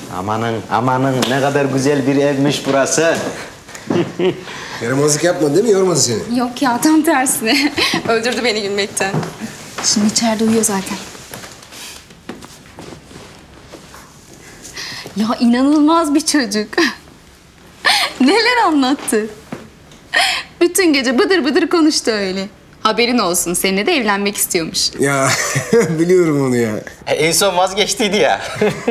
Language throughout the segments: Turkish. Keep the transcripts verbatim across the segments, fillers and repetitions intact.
Amanın, amanın ne kadar güzel bir evmiş burası. Yaramazlık yapmadı değil mi? Yormadı seni. Yok ya, tam tersine. Öldürdü beni gülmekten. Şimdi içeride uyuyor zaten. Ya inanılmaz bir çocuk. Neler anlattı. Bütün gece bıdır bıdır konuştu öyle. Haberin olsun, seninle de evlenmek istiyormuş. Ya biliyorum onu ya. E, en son vazgeçtiydi ya.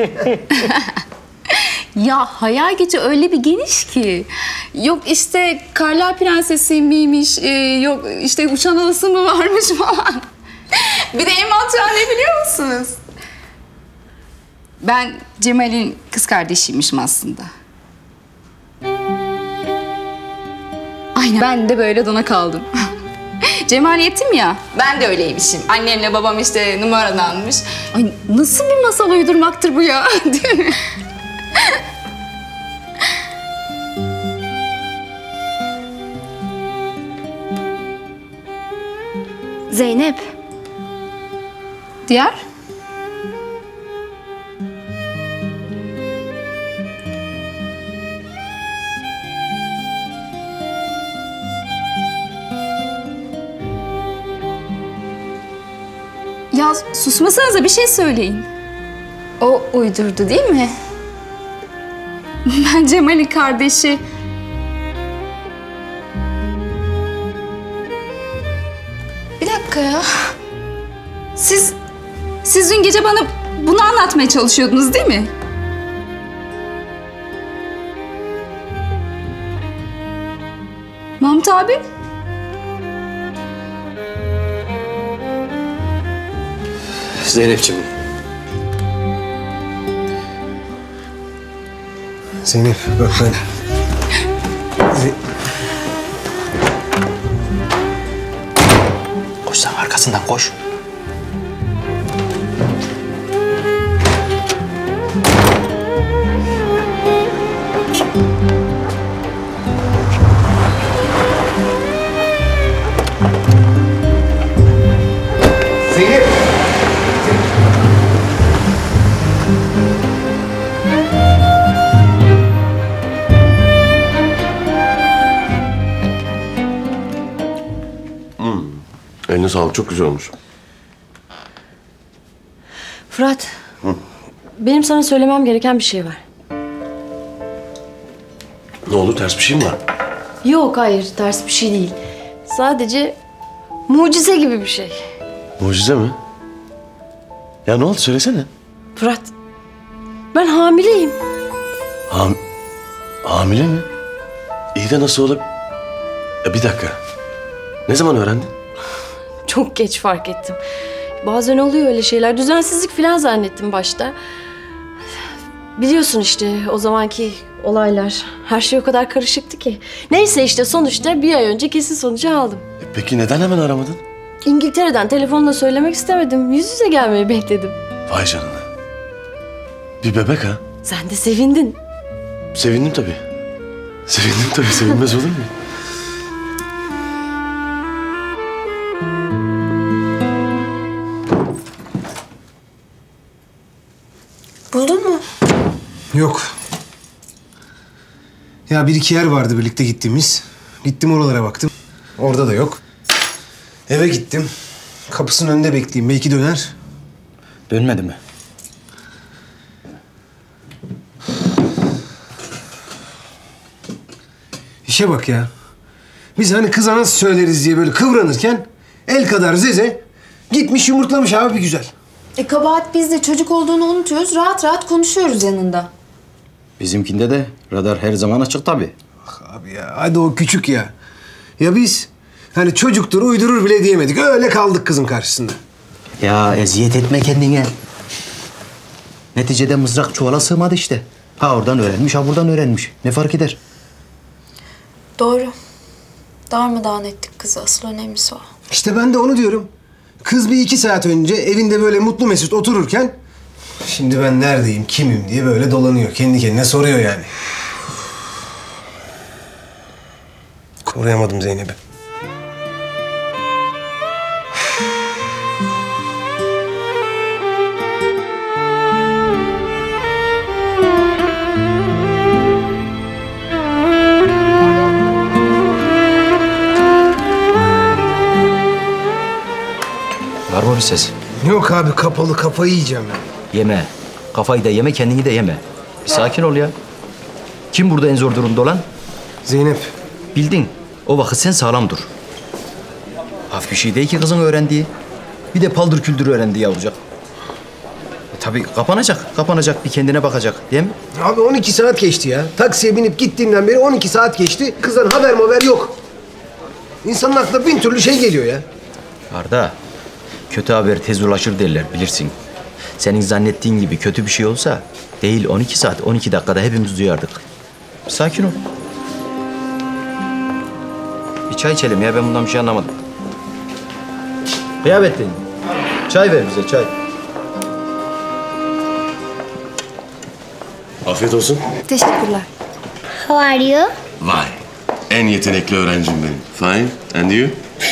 Ya hayal gücü öyle bir geniş ki. Yok işte Karlar Prensesi miymiş, e, yok işte uçan alısı mı varmış falan. Bir de en mantığı ne biliyor musunuz? Ben Cemal'in kız kardeşiymişim aslında. Aynen. Ben de böyle dona kaldım. Cemal yetim ya, ben de öyleymişim. Annemle babam işte numaralanmış. Ay nasıl bir masal uydurmaktır bu ya, değil mi? Zeynep. Diğer? Ya susmasanıza, bir şey söyleyin. O uydurdu değil mi? Ben Cemal'in kardeşi. Bir dakika ya. Siz, siz dün gece bana bunu anlatmaya çalışıyordunuz değil mi? Mahmut abi? Zeynep'ciğim. Zeynep bak ben... Ze... Koş sen arkasından koş. Zeynep! Eline sağlık, çok güzel olmuş. Fırat, Hı? benim sana söylemem gereken bir şey var. Ne oldu, ters bir şey mi var? Yok, hayır, ters bir şey değil. Sadece mucize gibi bir şey. Mucize mi? Ya ne oldu, söylesene. Fırat, ben hamileyim. Ham hamile mi? İyi de nasıl olup... Ya bir dakika. Ne zaman öğrendin? Çok geç fark ettim. Bazen oluyor öyle şeyler. Düzensizlik falan zannettim başta. Biliyorsun işte o zamanki olaylar. Her şey o kadar karışıktı ki. Neyse işte sonuçta bir ay önce kesin sonucu aldım. E peki neden hemen aramadın? İngiltere'den telefonla söylemek istemedim. Yüz yüze gelmeyi bekledim. Vay canına. Bir bebek ha. Sen de sevindin. Sevindim tabii. Sevindim tabii. Sevinmez olur mu? Buldun mu? Yok. Ya bir iki yer vardı birlikte gittiğimiz. Gittim oralara baktım. Orada da yok. Eve gittim. Kapısının önünde bekleyeyim. Belki döner. Dönmedi mi? İşe bak ya. Biz hani kıza nasıl söyleriz diye böyle kıvranırken el kadar zeze gitmiş yumurtlamış abi bir güzel. E kabahat bizde, çocuk olduğunu unutuyoruz. Rahat rahat konuşuyoruz yanında. Bizimkinde de radar her zaman açık tabii. Ah abi ya hadi o küçük ya. Ya biz hani çocuktur uydurur bile diyemedik. Öyle kaldık kızın karşısında. Ya eziyet etme kendine. Neticede mızrak çuvala sığmadı işte. Ha oradan öğrenmiş, ha buradan öğrenmiş. Ne fark eder? Doğru. Darmadağın ettik kızı. Asıl önemlisi o. İşte ben de onu diyorum. Kız bir iki saat önce evinde böyle mutlu mesut otururken... ...şimdi ben neredeyim, kimim diye böyle dolanıyor. Kendi kendine soruyor yani. Koruyamadım Zeynep'i. Doğru ses. Yok abi kapalı kafayı yiyeceğim ya. Yeme. Kafayı da yeme, kendini de yeme. Bir sakin ol ya. Kim burada en zor durumda olan? Zeynep. Bildin. O vakit sen sağlam dur. Hafif bir şey değil ki kızın öğrendiği. Bir de paldır küldür öğrendi yavrucak. E, tabii kapanacak, kapanacak. Bir kendine bakacak değil mi? Abi on iki saat geçti ya. Taksiye binip gittiğimden beri on iki saat geçti. Kızdan haber haber yok. İnsanın aklına bin türlü şey geliyor ya. Arda, kötü haber tez ulaşır derler bilirsin. Senin zannettiğin gibi kötü bir şey olsa değil on iki saat, on iki dakikada hepimiz duyardık. Sakin ol. Bir çay içelim ya, ben bundan bir şey anlamadım. Kıyafetleyin. Çay ver bize, çay. Afiyet olsun. Teşekkürler. How are you? Vay. En yetenekli öğrencim benim. Fine. And you?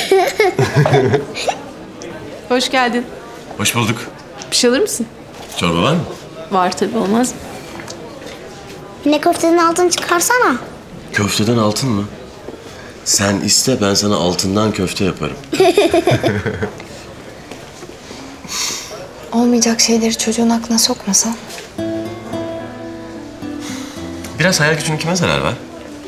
Hoş geldin. Hoş bulduk. Bir şey alır mısın? Çorba var mı? Var tabii, olmaz mı? Yine köftenin altını çıkarsana. Köfteden altın mı? Sen iste, ben sana altından köfte yaparım. Olmayacak şeyleri çocuğun aklına sokmasan. Biraz hayal gücünün kime zarar var?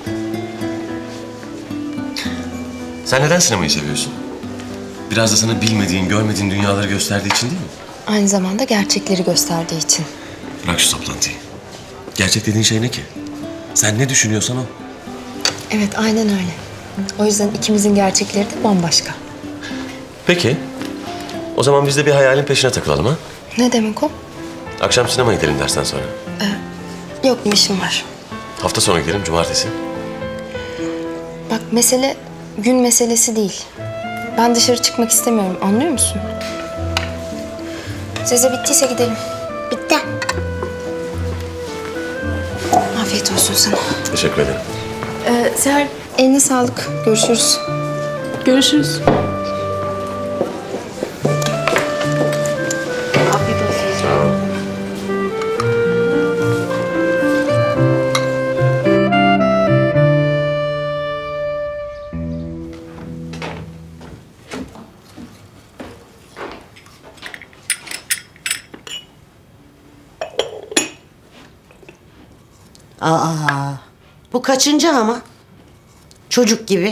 Sen neden sinemayı seviyorsun? Biraz da sana bilmediğin, görmediğin dünyaları gösterdiği için değil mi? Aynı zamanda gerçekleri gösterdiği için. Bırak şu toplantıyı. Gerçek dediğin şey ne ki? Sen ne düşünüyorsan o. Evet, aynen öyle. O yüzden ikimizin gerçekleri de bambaşka. Peki. O zaman biz de bir hayalin peşine takılalım ha? Ne demek o? Akşam sinemaya gidelim dersten sonra. Yok, bir işim var. Hafta sonu gidelim, cumartesi. Bak, mesele gün meselesi değil. Ben dışarı çıkmak istemiyorum, anlıyor musun? Size bittiyse gidelim. Bitti. Afiyet olsun sana. Teşekkür ederim. Ee, Seher, eline sağlık. Görüşürüz. Görüşürüz. Sağ ol. Aa, bu kaçıncı ama? Çocuk gibi.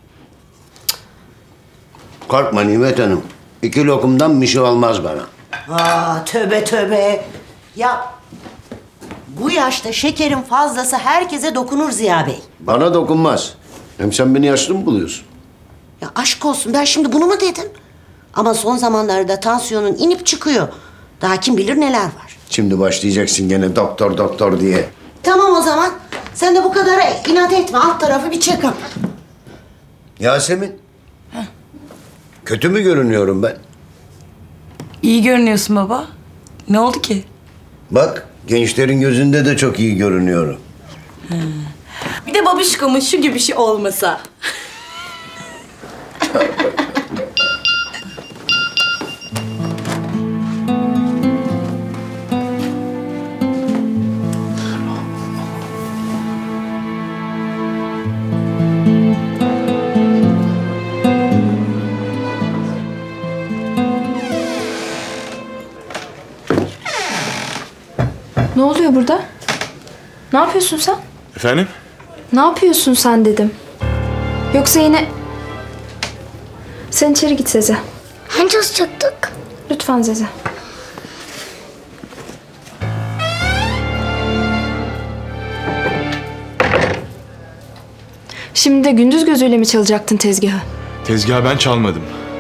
Korkma Nimet Hanım. İki lokumdan bir şey olmaz bana. Aa, tövbe tövbe. Ya bu yaşta şekerin fazlası herkese dokunur Ziya Bey. Bana dokunmaz. Hem sen beni yaşlı mı buluyorsun? Ya aşk olsun, ben şimdi bunu mu dedim? Ama son zamanlarda tansiyonun inip çıkıyor. Daha kim bilir neler var. Şimdi başlayacaksın gene doktor doktor diye. Tamam o zaman. Sen de bu kadar inat etme. Alt tarafı bir check-up. Yasemin. Kötü mü görünüyorum ben? İyi görünüyorsun baba. Ne oldu ki? Bak, gençlerin gözünde de çok iyi görünüyorum. Bir de babişkomun şu gibi bir şey olmasa. Ne oluyor burada? Ne yapıyorsun sen? Efendim? Ne yapıyorsun sen dedim. Yoksa yine... Sen içeri git Zeze. Hani çalışacaktık? Lütfen Zeze. Şimdi de gündüz gözüyle mi çalacaktın tezgahı? Tezgahı ben çalmadım.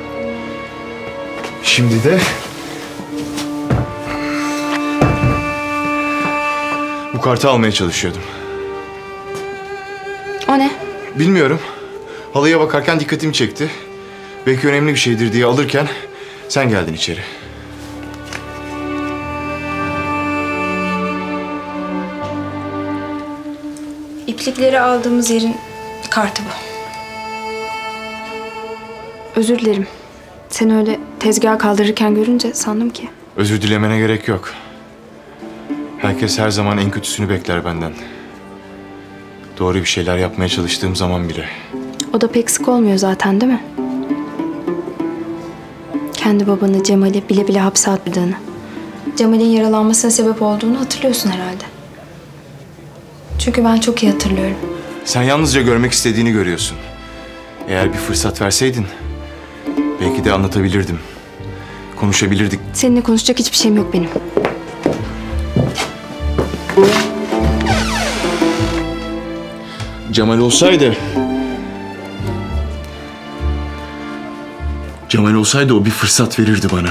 Şimdi de... bu kartı almaya çalışıyordum. O ne? Bilmiyorum. Halıya bakarken dikkatimi çekti. Belki önemli bir şeydir diye alırken sen geldin içeri. İplikleri aldığımız yerin kartı bu. Özür dilerim. Seni öyle tezgaha kaldırırken görünce sandım ki. Özür dilemene gerek yok. Herkes her zaman en kötüsünü bekler benden. Doğru bir şeyler yapmaya çalıştığım zaman bile. O da pek sık olmuyor zaten, değil mi? kendi babanı Cemal'i bile bile hapse attığını. Cemal'in yaralanmasına sebep olduğunu hatırlıyorsun herhalde. Çünkü ben çok iyi hatırlıyorum. Sen yalnızca görmek istediğini görüyorsun. Eğer bir fırsat verseydin belki de anlatabilirdim. Konuşabilirdik. Seninle konuşacak hiçbir şeyim yok benim. Cemal olsaydı... Cemal olsaydı o bir fırsat verirdi bana.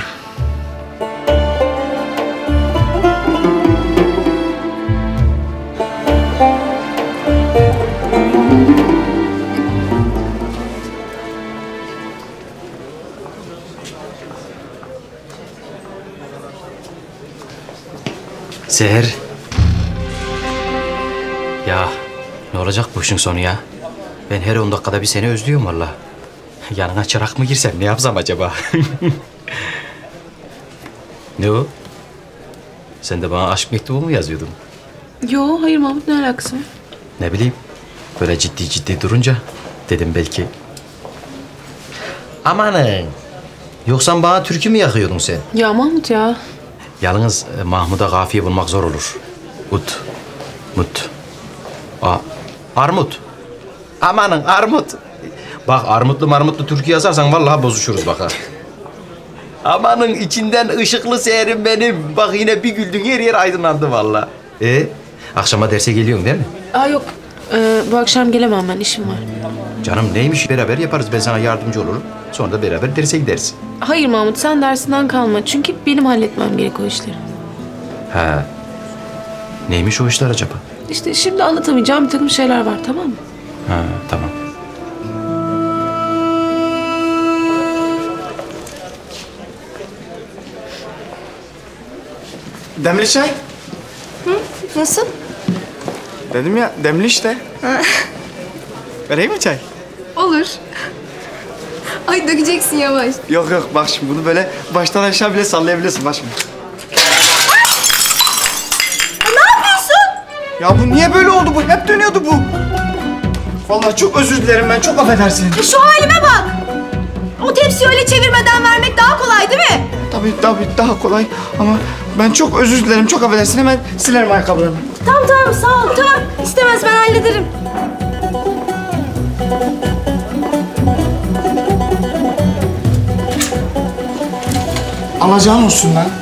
Seher. Ya ne olacak bu işin sonu ya? Ben her on dakikada bir seni özlüyorum valla. Yanına çırak mı girsem ne yapsam acaba? Ne o? Sen de bana aşk mektubu mu yazıyordun? Yo hayır Mahmut, ne alakası var? Ne bileyim. Böyle ciddi ciddi durunca dedim belki. Amanın. Yoksa bana türkü mü yakıyordun sen? Ya Mahmut ya. Yalnız e, Mahmut'a kafiye bulmak zor olur. Ut, mut, a, armut. Amanın armut. Bak armutlu marmutlu türkü yazarsan vallahi bozuşuruz bak ha. Amanın içinden ışıklı seherim benim. Bak yine bir güldün, her yer aydınlandı vallahi. E akşama derse geliyorsun değil mi? Aa yok. Ee, bu akşam gelemem, ben işim var. Canım neymiş, beraber yaparız, ben sana yardımcı olurum. Sonra da beraber derse gideriz. Hayır Mahmut, sen dersinden kalma. Çünkü benim halletmem gerek o işleri. Ha. Neymiş o işler acaba? İşte şimdi anlatamayacağım bir takım şeyler var, tamam mı? Ha tamam. Demli çay. Hı? Nasıl? Dedim ya, demli işte. Vereyim mi çay? Olur. Ay dökeceksin yavaş. Yok yok, bak şimdi bunu böyle baştan aşağı bile sallayabilirsin, bak şimdi. Ne yapıyorsun? Ya bu niye böyle oldu bu? Hep dönüyordu bu. Vallahi çok özür dilerim, ben çok affedersin. E şu halime bak. O tepsiyi öyle çevirmeden vermek daha kolay değil mi? Tabii tabii daha kolay ama ben çok özür dilerim, çok affedersin. Hemen silerim ayakkabılarımı. Tamam tamam, sağ ol, tamam. İstemez, ben hallederim. Alacağın olsun lan.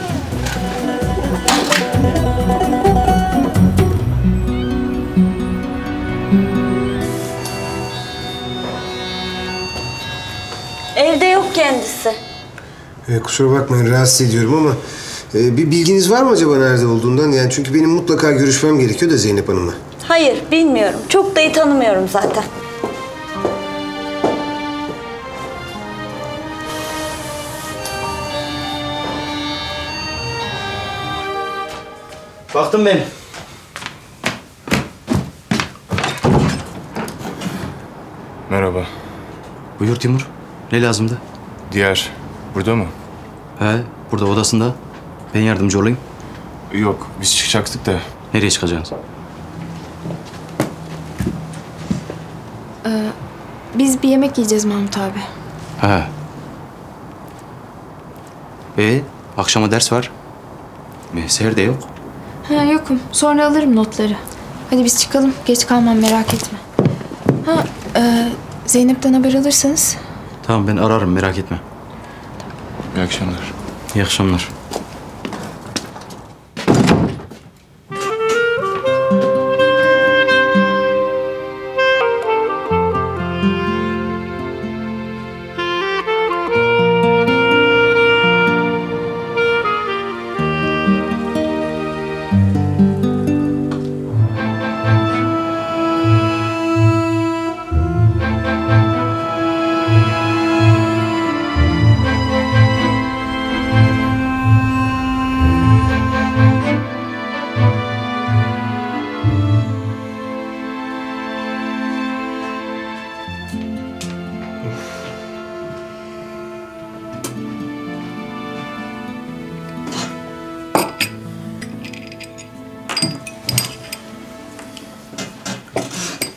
Evde yok kendisi. Ee, kusura bakmayın, rahatsız ediyorum ama e, bir bilginiz var mı acaba nerede olduğundan? Yani çünkü benim mutlaka görüşmem gerekiyor da Zeynep Hanım'la. Hayır, bilmiyorum. Çok da iyi tanımıyorum zaten. Baktım ben. Merhaba. Buyur Timur. Ne lazımdı? Diğer burada mı? He, burada odasında. Ben yardımcı olayım. Yok, biz çıkacaktık da. Nereye çıkacaksınız? Ee, biz bir yemek yiyeceğiz Mahmut abi. He. E, akşama ders var. Seher de yok. Ha yokum. Sonra alırım notları. Hadi biz çıkalım. Geç kalmam, merak etme. Ha e, Zeynep'ten haber alırsanız. Tamam, ben ararım, merak etme. İyi akşamlar. İyi akşamlar.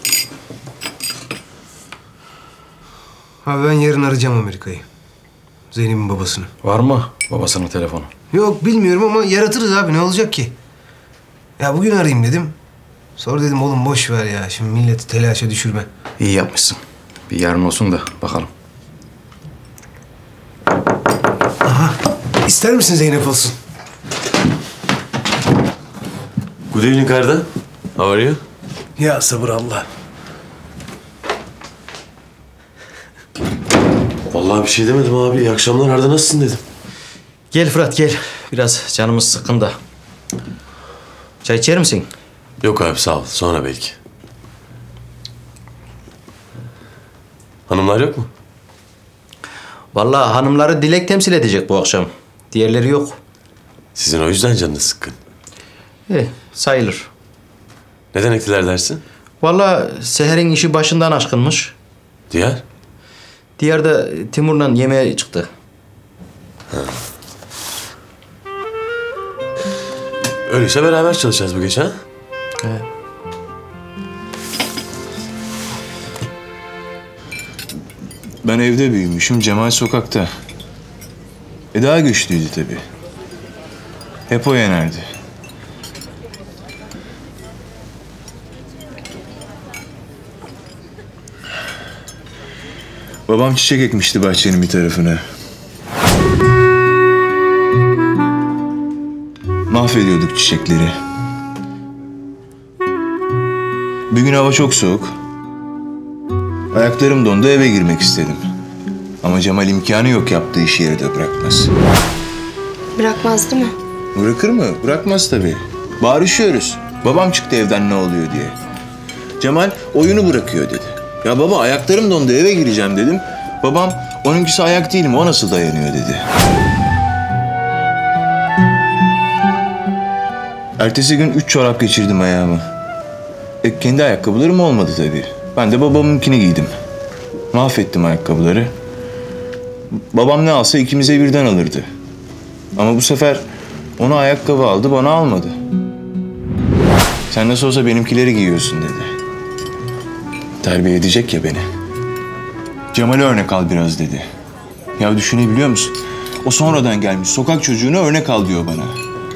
Abi ben yarın arayacağım Amerika'yı. Zeynep'in babasını. Var mı babasının telefonu? Yok bilmiyorum ama yaratırız abi, ne olacak ki? Ya bugün arayayım dedim. Sonra dedim oğlum boş ver ya, şimdi milleti telaşa düşürme. İyi yapmışsın. Bir yarın olsun da bakalım. Aha, ister misin Zeynep olsun? Good evening Arda. How are you? Ya sabır Allah. Vallahi bir şey demedim abi. İyi akşamlar Arda, nasılsın dedim. Gel Fırat gel. Biraz canımız sıkkın da. Çay içer misin? Yok abi sağ ol. Sonra belki. Hanımlar yok mu? Vallahi hanımları Dilek temsil edecek bu akşam. Diğerleri yok. Sizin o yüzden canınız sıkkın. Eh, sayılır. Neden ektiler dersin? Vallahi Seher'in işi başından aşkınmış. Diğer? Diğer de Timur'la yemeğe çıktı. Ha. Öyleyse beraber çalışacağız bu gece ha? Evet. Ben evde büyümüşüm, Cemal sokakta. E daha güçlüydü tabii. Hep o yenerdi. Babam çiçek ekmişti bahçenin bir tarafına. Mahvediyorduk çiçekleri. Bir gün hava çok soğuk. Ayaklarım dondu, eve girmek istedim. Ama Cemal imkanı yok yaptığı işi yarıda bırakmaz. Bırakmaz değil mi? Bırakır mı? Bırakmaz tabii. Bağırışıyoruz. Babam çıktı evden ne oluyor diye. Cemal oyunu bırakıyor dedi. Ya baba ayaklarım dondu, eve gireceğim dedim. Babam onunkisi ayak değil mi, o nasıl dayanıyor dedi. Ertesi gün üç çorap geçirdim ayağıma. E, kendi ayakkabılarım olmadı tabii. Ben de babamınkini giydim. Mahvettim ayakkabıları. Babam ne alsa ikimize birden alırdı. Ama bu sefer ona ayakkabı aldı, bana almadı. Sen nasıl olsa benimkileri giyiyorsun dedi. Terbiye edecek ya beni. Cemal'e örnek al biraz dedi. Ya düşünebiliyor musun? O sonradan gelmiş sokak çocuğuna örnek al diyor bana.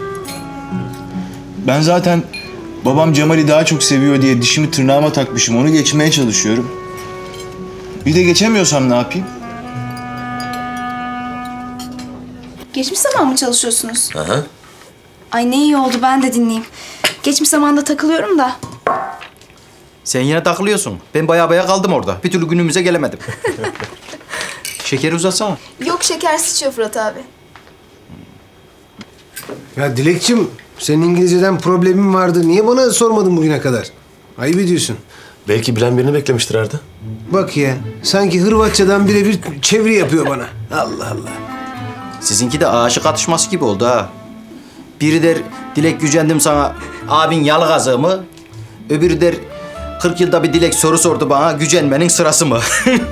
Ben zaten babam Cemal'i daha çok seviyor diye dişimi tırnağıma takmışım. Onu geçmeye çalışıyorum. Bir de geçemiyorsam ne yapayım? Geçmiş zaman mı çalışıyorsunuz? Aha. Ay ne iyi oldu, ben de dinleyeyim. Geçmiş zamanda takılıyorum da. Sen yine takılıyorsun. Ben baya baya kaldım orada. Bir türlü günümüze gelemedim. Şekeri uzatsana. Yok, şeker sıçıyor Fırat abi. Ya Dilekçim, senin İngilizceden problemin vardı. Niye bana sormadın bugüne kadar? Ayıp ediyorsun. Belki bilen birini beklemiştir Arda. Bak ya, sanki Hırvatçadan birebir çeviri yapıyor bana. Allah Allah. Sizinki de aşık atışması gibi oldu ha. Biri der Dilek gücendim sana abin yalı gazığı mı? Öbürü der kırk yılda bir Dilek soru sordu bana gücenmenin sırası mı?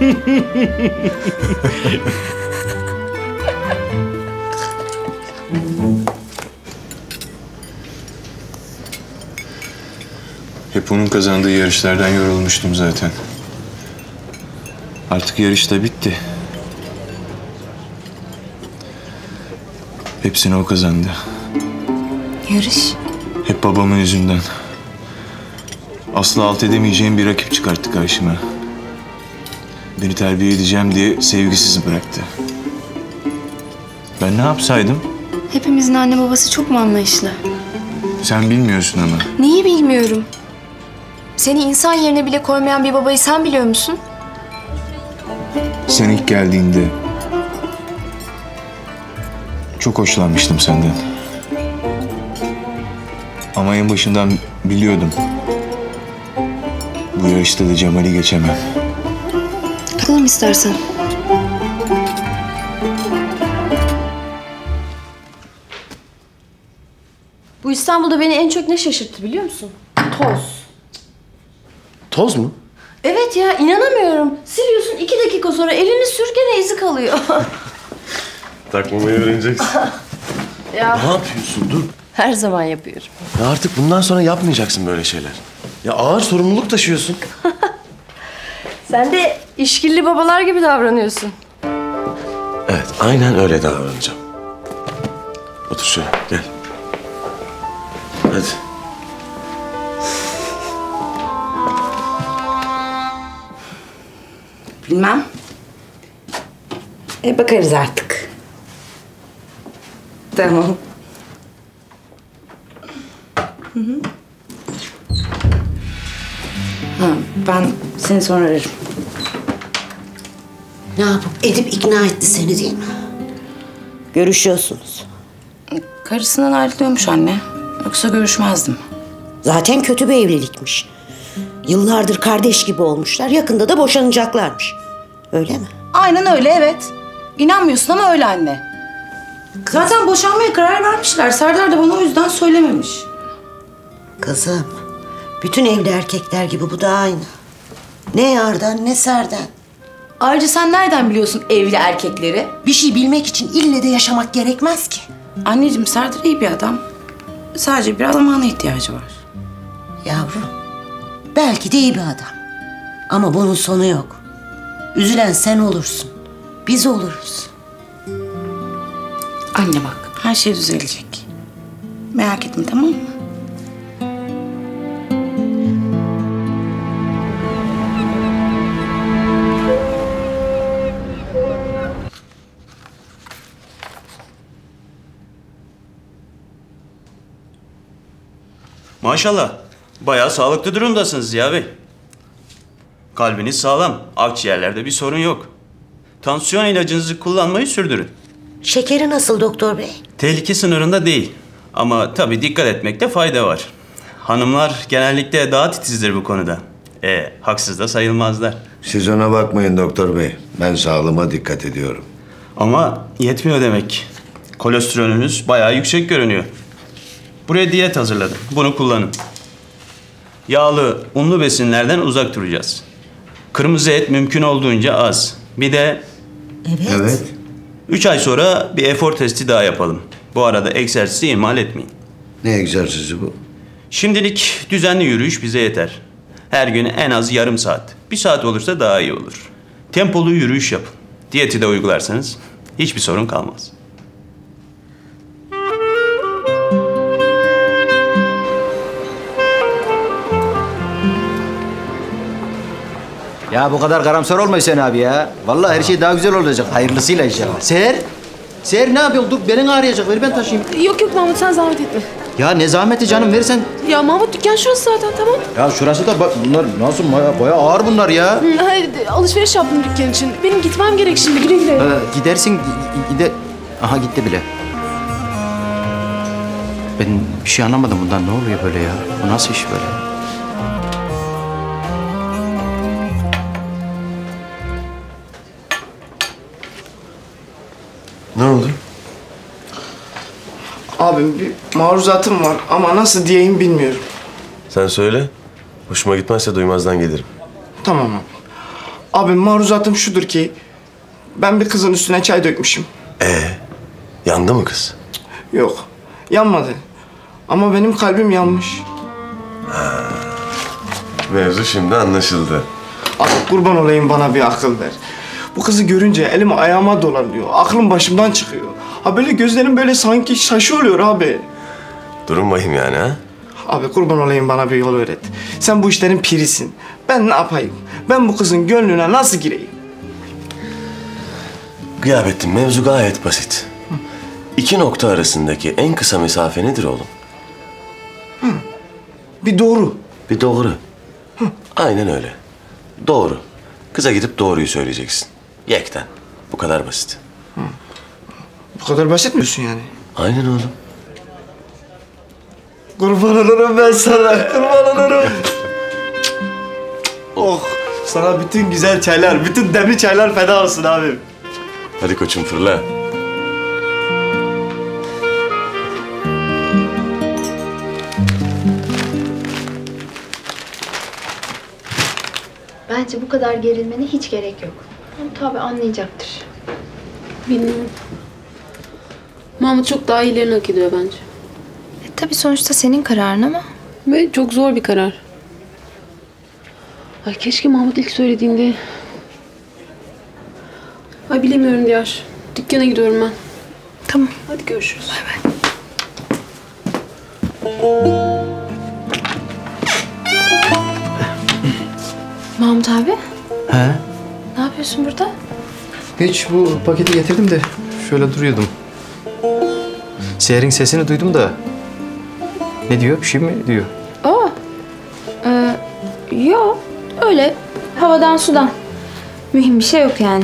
Hep onun kazandığı yarışlardan yorulmuştum zaten. Artık yarış da bitti. Hepsini o kazandı. Yarış? Hep babamın yüzünden. Asla alt edemeyeceğim bir rakip çıkarttı karşıma. Beni terbiye edeceğim diye sevgisiz bıraktı. Ben ne yapsaydım? Hepimizin anne babası çok mu anlayışlı? Sen bilmiyorsun ama. Neyi bilmiyorum? Seni insan yerine bile koymayan bir babayı sen biliyor musun? Sen ilk geldiğinde çok hoşlanmıştım senden. Ama en başından biliyordum. Bu yarışta da Cemal'i geçemem. Bakalım istersen. Bu İstanbul'da beni en çok ne şaşırttı biliyor musun? Toz. Toz mu? Evet ya, inanamıyorum. Siliyorsun, iki dakika sonra elini sür gene izi kalıyor. Takmamayı öğreneceksin. Ya. Ne yapıyorsun? Dur. Her zaman yapıyorum. Ya artık bundan sonra yapmayacaksın böyle şeyler. Ya ağır sorumluluk taşıyorsun. Sen de işkilli babalar gibi davranıyorsun. Evet. Aynen öyle davranacağım. Otur şöyle, gel. Hadi. Bilmem. E bakarız artık. Tamam. Hı hı. Ha, ben seni sonra ararım. Ne yapıp edip ikna etti seni değil mi? Görüşüyorsunuz. Karısından ayrılıyormuş anne. Yoksa görüşmezdim. Zaten kötü bir evlilikmiş. Yıllardır kardeş gibi olmuşlar. Yakında da boşanacaklarmış. Öyle mi? Aynen öyle, evet. İnanmıyorsun ama öyle anne. Zaten boşanmaya karar vermişler. Serdar da bana o yüzden söylememiş. Kızım, bütün evli erkekler gibi bu da aynı. Ne yardan ne serden. Ayrıca sen nereden biliyorsun evli erkekleri? Bir şey bilmek için ille de yaşamak gerekmez ki. Anneciğim, Serdar iyi bir adam. Sadece biraz zamana ihtiyacı var. Yavrum, belki de iyi bir adam. Ama bunun sonu yok. Üzülen sen olursun. Biz oluruz. Anne bak, her şey düzelecek. Merak etme, tamam mı? Maşallah. Bayağı sağlıklı durumdasınız Ziya Bey. Kalbiniz sağlam. Akciğerlerde bir sorun yok. Tansiyon ilacınızı kullanmayı sürdürün. Şekeri nasıl doktor bey? Tehlike sınırında değil. Ama tabii dikkat etmekte fayda var. Hanımlar genellikle daha titizdir bu konuda. E, haksız da sayılmazlar. Siz ona bakmayın doktor bey. Ben sağlığıma dikkat ediyorum. Ama yetmiyor demek. Kolesterolünüz bayağı yüksek görünüyor. Buraya diyet hazırladım. Bunu kullanın. Yağlı, unlu besinlerden uzak duracağız. Kırmızı et mümkün olduğunca az. Bir de... Evet. Evet. Üç ay sonra bir efor testi daha yapalım. Bu arada egzersizi ihmal etmeyin. Ne egzersizi bu? Şimdilik düzenli yürüyüş bize yeter. Her gün en az yarım saat. Bir saat olursa daha iyi olur. Tempolu yürüyüş yapın. Diyeti de uygularsanız hiçbir sorun kalmaz. Ya bu kadar karamsar olma Hüseyin abi ya. Vallahi her şey daha güzel olacak. Hayırlısıyla inşallah. Seher. Seher ne yapıyorsun? Dur beni ağrıyacak. Ver ben taşıyayım. Yok yok Mahmut, sen zahmet etme. Ya ne zahmeti canım, verirsen. Ya Mahmut, dükkan şurası zaten, tamam. Ya şurası da bak, bunlar nasıl baya, baya ağır bunlar ya. Hı, hayır, alışveriş yaptım dükkan için. Benim gitmem gerek şimdi, güle güle. Ee, gidersin gide... Aha gitti bile. Ben bir şey anlamadım bundan. Ne oluyor böyle ya? Bu nasıl iş böyle? Ne oldu? Abim bir maruzatım var ama nasıl diyeyim bilmiyorum. Sen söyle. Hoşuma gitmezse duymazdan gelirim. Tamam abi. Abim maruzatım şudur ki ben bir kızın üstüne çay dökmüşüm. Ee, yandı mı kız? Yok, yanmadı. Ama benim kalbim yanmış. Ha. Mevzu şimdi anlaşıldı. Abi kurban olayım, bana bir akıl ver. Bu kızı görünce elim ayağıma dolanıyor. Aklım başımdan çıkıyor. Ha böyle gözlerim böyle sanki şaşı oluyor abi. Durum vahim yani ha? Abi kurban olayım, bana bir yol öğret. Sen bu işlerin pirisin. Ben ne yapayım? Ben bu kızın gönlüne nasıl gireyim? Gıyabetin mevzu gayet basit. Hı. İki nokta arasındaki en kısa mesafe nedir oğlum? Hı. Bir doğru. Bir doğru. Hı. Aynen öyle. Doğru. Kıza gidip doğruyu söyleyeceksin. Yekten. Bu kadar basit. Hı. Bu kadar basit mi diyorsun yani? Aynen oğlum. Kurban olurum ben sana. Kurban olurum. Oh. Sana bütün güzel çaylar, bütün demli çaylar feda olsun abim. Hadi koçum fırla. Bence bu kadar gerilmene hiç gerek yok. Ama tabii anlayacaktır. Bilmiyorum. Mahmut çok daha iyilerini hak ediyor bence. E, tabii sonuçta senin kararın ama. Ve çok zor bir karar. Ay keşke Mahmut ilk söylediğinde... Ay bilemiyorum Diyar. Dükkana gidiyorum ben. Tamam. Hadi görüşürüz. Bay bay. Mahmut abi, He? ne yapıyorsun burada? Hiç bu paketi getirdim de şöyle duruyordum. Seher'in sesini duydum da. Ne diyor? Bir şey mi diyor? Oo. Ee, yok. Öyle havadan sudan. Mühim bir şey yok yani.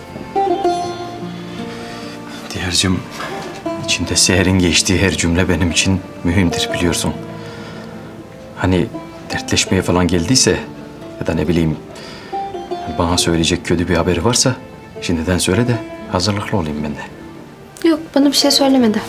Diğercim, içinde Seher'in geçtiği her cümle benim için mühimdir biliyorsun. Hani dertleşmeye falan geldiyse ya da ne bileyim bana söyleyecek kötü bir haberi varsa şimdiden söyle de hazırlıklı olayım ben de. Yok, bana bir şey söylemedi.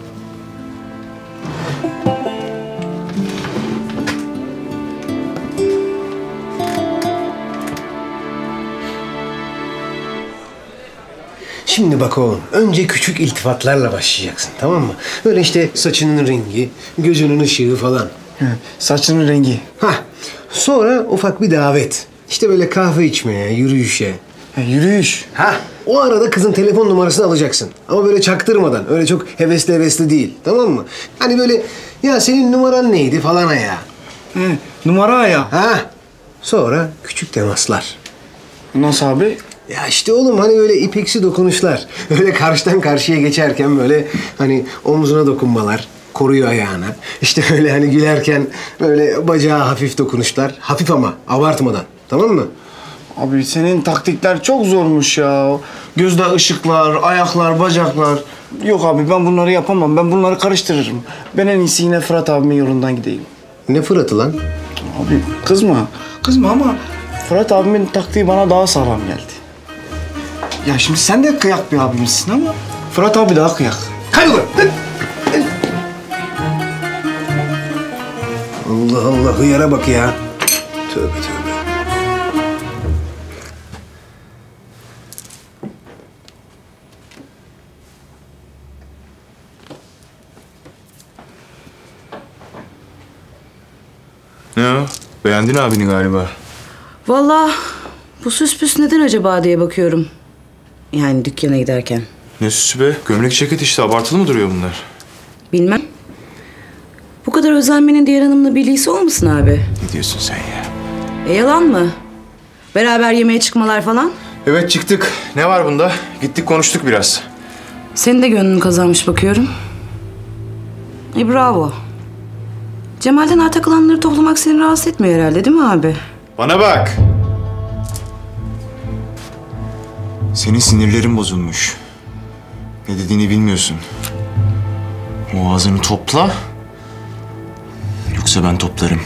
Şimdi bak oğlum, önce küçük iltifatlarla başlayacaksın, tamam mı? Böyle işte saçının rengi, gözünün ışığı falan. He, saçının rengi. Hah, sonra ufak bir davet. İşte böyle kahve içmeye, yürüyüşe. He, yürüyüş. Hah, o arada kızın telefon numarasını alacaksın. Ama böyle çaktırmadan, öyle çok hevesli hevesli değil, tamam mı? Hani böyle, ya senin numaran neydi falan ayağı. He, numara ya. Ha, sonra küçük temaslar. Nasıl abi? Ya işte oğlum hani böyle ipeksi dokunuşlar. Öyle karşıdan karşıya geçerken böyle hani omzuna dokunmalar, koruyor ayağına. İşte böyle hani gülerken böyle bacağa hafif dokunuşlar. Hafif ama abartmadan. Tamam mı? Abi senin taktikler çok zormuş ya. Gözde ışıklar, ayaklar, bacaklar. Yok abi ben bunları yapamam. Ben bunları karıştırırım. Ben en iyisi yine Fırat abimin yolundan gideyim. Ne Fırat'ı lan? Abi kızma. Kızma ama Fırat abimin taktiği bana daha sağlam geldi. Ya şimdi sen de kıyak bir abimsin ama Fırat abi daha kıyak. Kaydı lan! Allah Allah, hıyara bak ya. Tövbe tövbe. Ne o? Beğendin abini galiba. Vallahi bu süs püs neden acaba diye bakıyorum. Yani dükkana giderken. Ne süsü be? Gömlek ceket işte. Abartılı mı duruyor bunlar? Bilmem. Bu kadar özenmenin diğer hanımla bir ilgisi olmasın abi? Ne diyorsun sen ya? E yalan mı? Beraber yemeğe çıkmalar falan? Evet çıktık. Ne var bunda? Gittik konuştuk biraz. Senin de gönlünü kazanmış bakıyorum. E bravo. Cemal'den arta kalanları toplamak seni rahatsız etmiyor herhalde değil mi abi? Bana bak. Senin sinirlerin bozulmuş. Ne dediğini bilmiyorsun. O ağzını topla. Yoksa ben toplarım.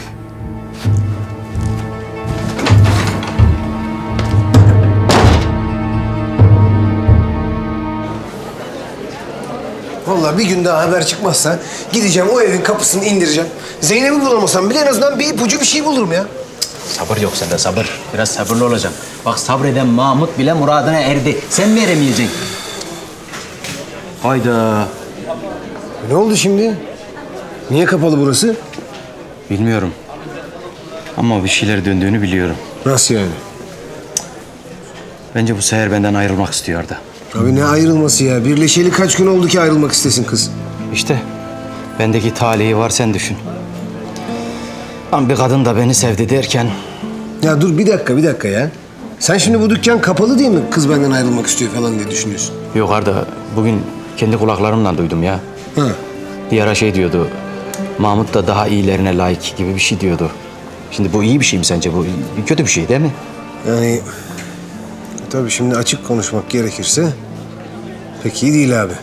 Vallahi bir gün daha haber çıkmazsa gideceğim o evin kapısını indireceğim. Zeynep'i bulamasam bile en azından bir ipucu bir şey bulurum ya. Sabır yok sende sabır. Biraz sabırlı olacaksın. Bak sabreden Mahmut bile muradına erdi. Sen mi eremeyeceksin? Hayda. Ne oldu şimdi? Niye kapalı burası? Bilmiyorum. Ama bir şeyler döndüğünü biliyorum. Nasıl yani? Bence bu Seher benden ayrılmak istiyor Arda. Abi ne ayrılması ya? Birleşeli kaç gün oldu ki ayrılmak istesin kız? İşte bendeki talihi var sen düşün. Lan bir kadın da beni sevdi derken... Ya dur bir dakika bir dakika ya. Sen şimdi bu dükkan kapalı değil mi? Kız benden ayrılmak istiyor falan diye düşünüyorsun. Yok Arda, bugün kendi kulaklarımla duydum ya. Ha. Bir ara şey diyordu, Mahmut da daha iyilerine layık gibi bir şey diyordu. Şimdi bu iyi bir şey mi sence? Bu kötü bir şey değil mi? Yani tabii şimdi açık konuşmak gerekirse pek iyi değil abi.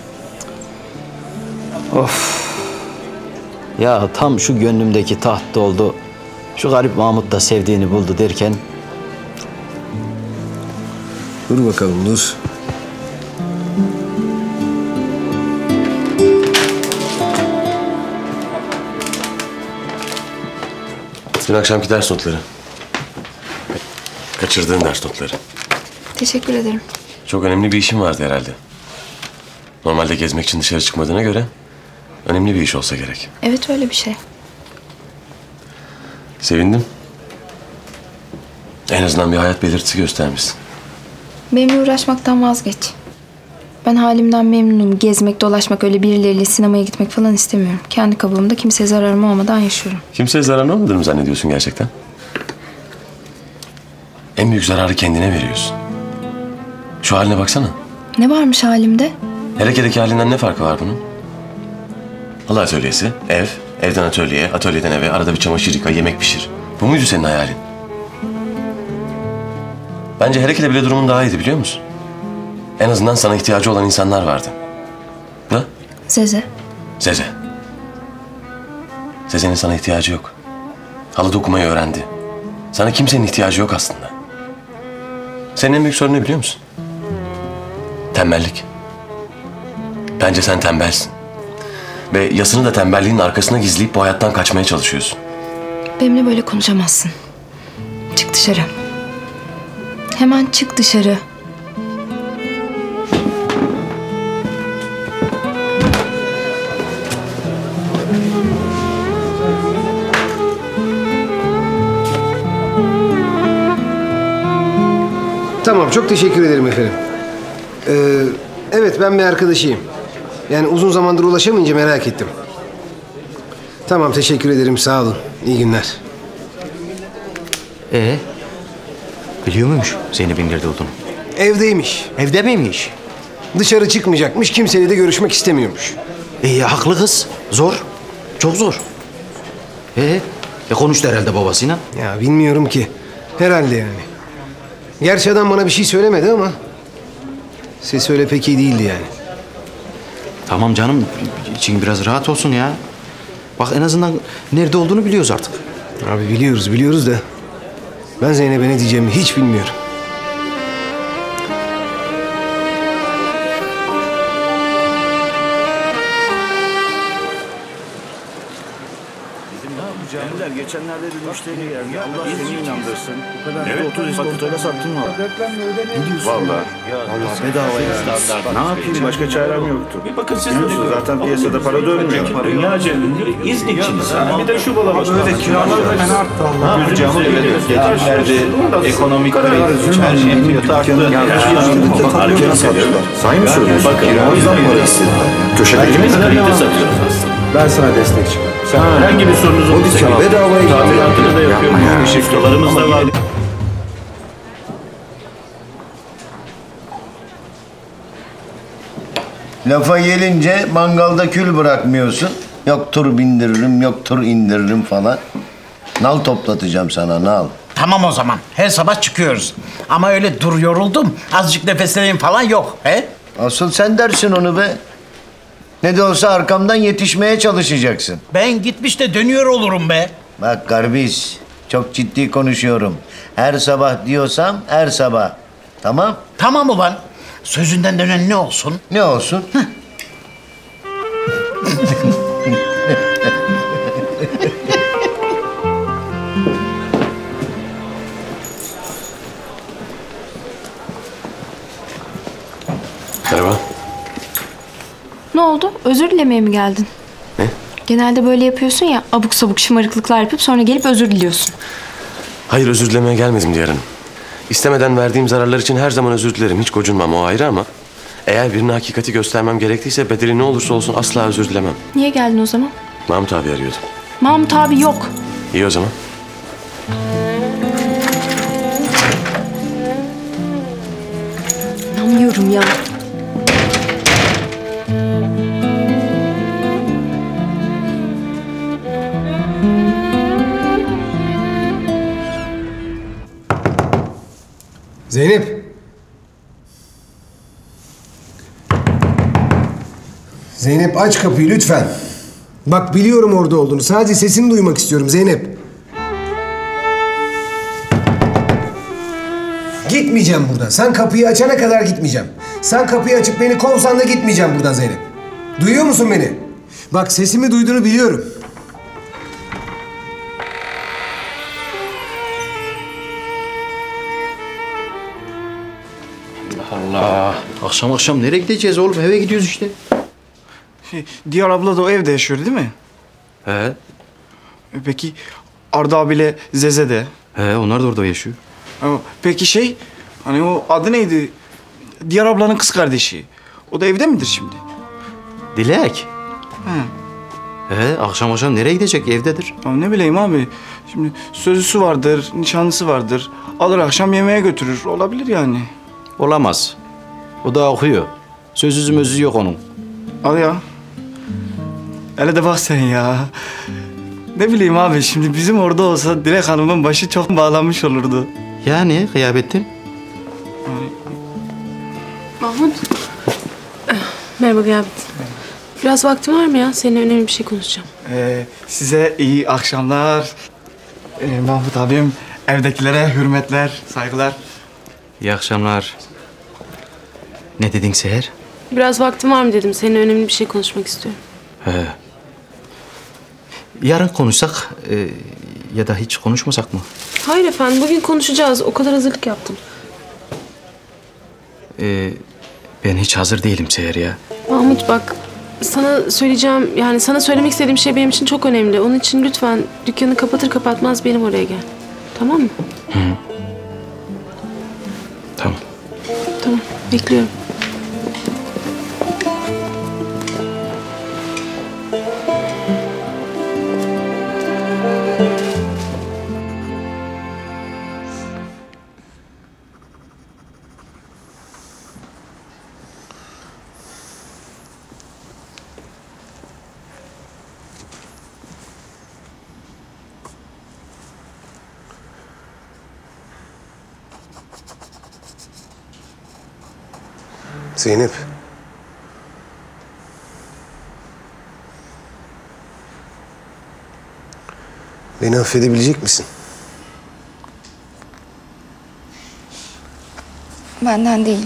Of. Ya tam şu gönlümdeki taht doldu. Şu garip Mahmut da sevdiğini buldu derken... Dur bakalım dur. Dün akşamki ders notları. Kaçırdığın ders notları. Teşekkür ederim. Çok önemli bir işin vardı herhalde. Normalde gezmek için dışarı çıkmadığına göre önemli bir iş olsa gerek. Evet öyle bir şey. Sevindim. En azından bir hayat belirtisi göstermişsin. Benimle uğraşmaktan vazgeç. Ben halimden memnunum. Gezmek, dolaşmak, öyle birileriyle sinemaya gitmek falan istemiyorum. Kendi kabuğumda kimseye zararım olmadan yaşıyorum. Kimseye zararın olmadığını mı zannediyorsun gerçekten? En büyük zararı kendine veriyorsun. Şu haline baksana. Ne varmış halimde? Herekedeki halinden ne farkı var bunun? Halı atölyesi, ev, evden atölyeye, atölyeden eve, arada bir çamaşır yıka, yemek pişir. Bu muydu senin hayalin? Bence Herekede bile durumun daha iyiydi biliyor musun? En azından sana ihtiyacı olan insanlar vardı. Ne? Zeze. Zeze. Zeze'nin sana ihtiyacı yok. Halı dokumayı öğrendi. Sana kimsenin ihtiyacı yok aslında. Senin en büyük sorun ne biliyor musun? Tembellik. Bence sen tembelsin. Ve yasını da tembelliğin arkasına gizleyip bu hayattan kaçmaya çalışıyorsun. Benimle böyle konuşamazsın. Çık dışarı. Hemen çık dışarı. Tamam, çok teşekkür ederim efendim. Ee, evet, ben bir arkadaşıyım. Yani uzun zamandır ulaşamayınca merak ettim. Tamam, teşekkür ederim, sağ olun. İyi günler. Ee, biliyor muymuş Zeynep'in nerede olduğunu? Evdeymiş. Evde miymiş? Dışarı çıkmayacakmış, kimseyle de görüşmek istemiyormuş. İyi, haklı kız. Zor. Çok zor. Ee, e konuştu herhalde babasıyla. Ya bilmiyorum ki. Herhalde yani. Gerçi adam bana bir şey söylemedi ama... sesi öyle pek iyi değildi yani. Tamam canım, için biraz rahat olsun ya. Bak en azından nerede olduğunu biliyoruz artık. Abi biliyoruz, biliyoruz da... ben Zeynep'e ne diyeceğimi hiç bilmiyorum. Geçenlerde bir müşteri geldi. Allah seni inandırsın. Bu kadar evet, otuz iskontoyla sattın mı? Ne diyorsun? Vallahi. Vallahi bedava yani. Ne yapayım? Başka çarem yoktu. Bir bakın siz diyorsunuz. Zaten piyasada para dönmüyor. Dünya ünlü İznikçiniz. Bir de şu bulamak lazım. Böyle kiralar da hemen arttı Allah. Ne yapacağımı bilemiyoruz. Geçenlerde ekonomik kriz, her şeyin fiyatı arttı. Erken satıyorlar. Sahi mi söylüyorsun? Bakın. O yüzden para istediler. Köşedekimiz kripto satıyoruz aslında. Ben sana destek çıkarım. Sen herhangi bir sorunuz olursa bedavaya tamiratını da yapıyorum. Şifrelerimiz de var. Lafa gelince mangalda kül bırakmıyorsun. Yok tur bindiririm, yok tur indiririm falan. Nal toplatacağım sana, nal. Tamam o zaman. Her sabah çıkıyoruz. Ama öyle dur yoruldum, azıcık nefesleneyim falan yok. He? Asıl sen dersin onu be. Ne de olsa arkamdan yetişmeye çalışacaksın. Ben gitmiş de dönüyor olurum be. Bak Garbis, çok ciddi konuşuyorum. Her sabah diyorsam her sabah. Tamam? Tamam ulan. Sözünden dönen ne olsun? Ne olsun? Merhaba. Ne oldu? Özür dilemeye mi geldin? Ne? Genelde böyle yapıyorsun ya, abuk sabuk şımarıklıklar yapıp sonra gelip özür diliyorsun. Hayır, özür dilemeye gelmedim Diyar Hanım. İstemeden verdiğim zararlar için her zaman özür dilerim. Hiç gocunmam, o ayrı ama... eğer birine hakikati göstermem gerektiyse bedeli ne olursa olsun asla özür dilemem. Niye geldin o zaman? Mahmut abi arıyordu. Mahmut abi yok. İyi o zaman. İnanmıyorum ya. Zeynep. Zeynep aç kapıyı lütfen. Bak biliyorum orada olduğunu. Sadece sesini duymak istiyorum Zeynep. Gitmeyeceğim buradan. Sen kapıyı açana kadar gitmeyeceğim. Sen kapıyı açıp beni kovsan da gitmeyeceğim buradan Zeynep. Duyuyor musun beni? Bak sesimi duyduğunu biliyorum. Allah. Akşam akşam nereye gideceğiz oğlum? Eve gidiyoruz işte. Diyar abla da o evde yaşıyor değil mi? He. Peki Arda abiyle Zeze de? He, onlar da orada yaşıyor. Ama peki şey, hani o adı neydi? Diyar ablanın kız kardeşi. O da evde midir şimdi? Dilek. He. He, akşam akşam nereye gidecek? Evdedir. Ya ne bileyim abi. Şimdi sözlüsü vardır, nişanlısı vardır. Alır akşam yemeğe götürür. Olabilir yani. Olamaz. O da okuyor. Sözsüzü mözü yok onun. Al ya. Hele de bak sen ya. Ne bileyim abi şimdi bizim orada olsa Dilek Hanım'ın başı çok bağlanmış olurdu. Yani Gıyabeddin. Mahmut. Merhaba Gıyabeddin. Biraz vaktin var mı ya? Seninle önemli bir şey konuşacağım. Ee, size iyi akşamlar. Ee, Mahmut abim, evdekilere hürmetler, saygılar. İyi akşamlar. Ne dedin Seher? Biraz vaktin var mı dedim. Seninle önemli bir şey konuşmak istiyorum. He. Yarın konuşsak e, ya da hiç konuşmasak mı? Hayır efendim, bugün konuşacağız. O kadar hazırlık yaptım. E, ben hiç hazır değilim Seher ya. Mahmut bak, sana söyleyeceğim, yani sana söylemek istediğim şey benim için çok önemli. Onun için lütfen dükkanı kapatır kapatmaz benim oraya gel. Tamam mı? Hı. Tamam. Tamam, bekliyorum. Zeynep. Beni affedebilecek misin? Benden değil.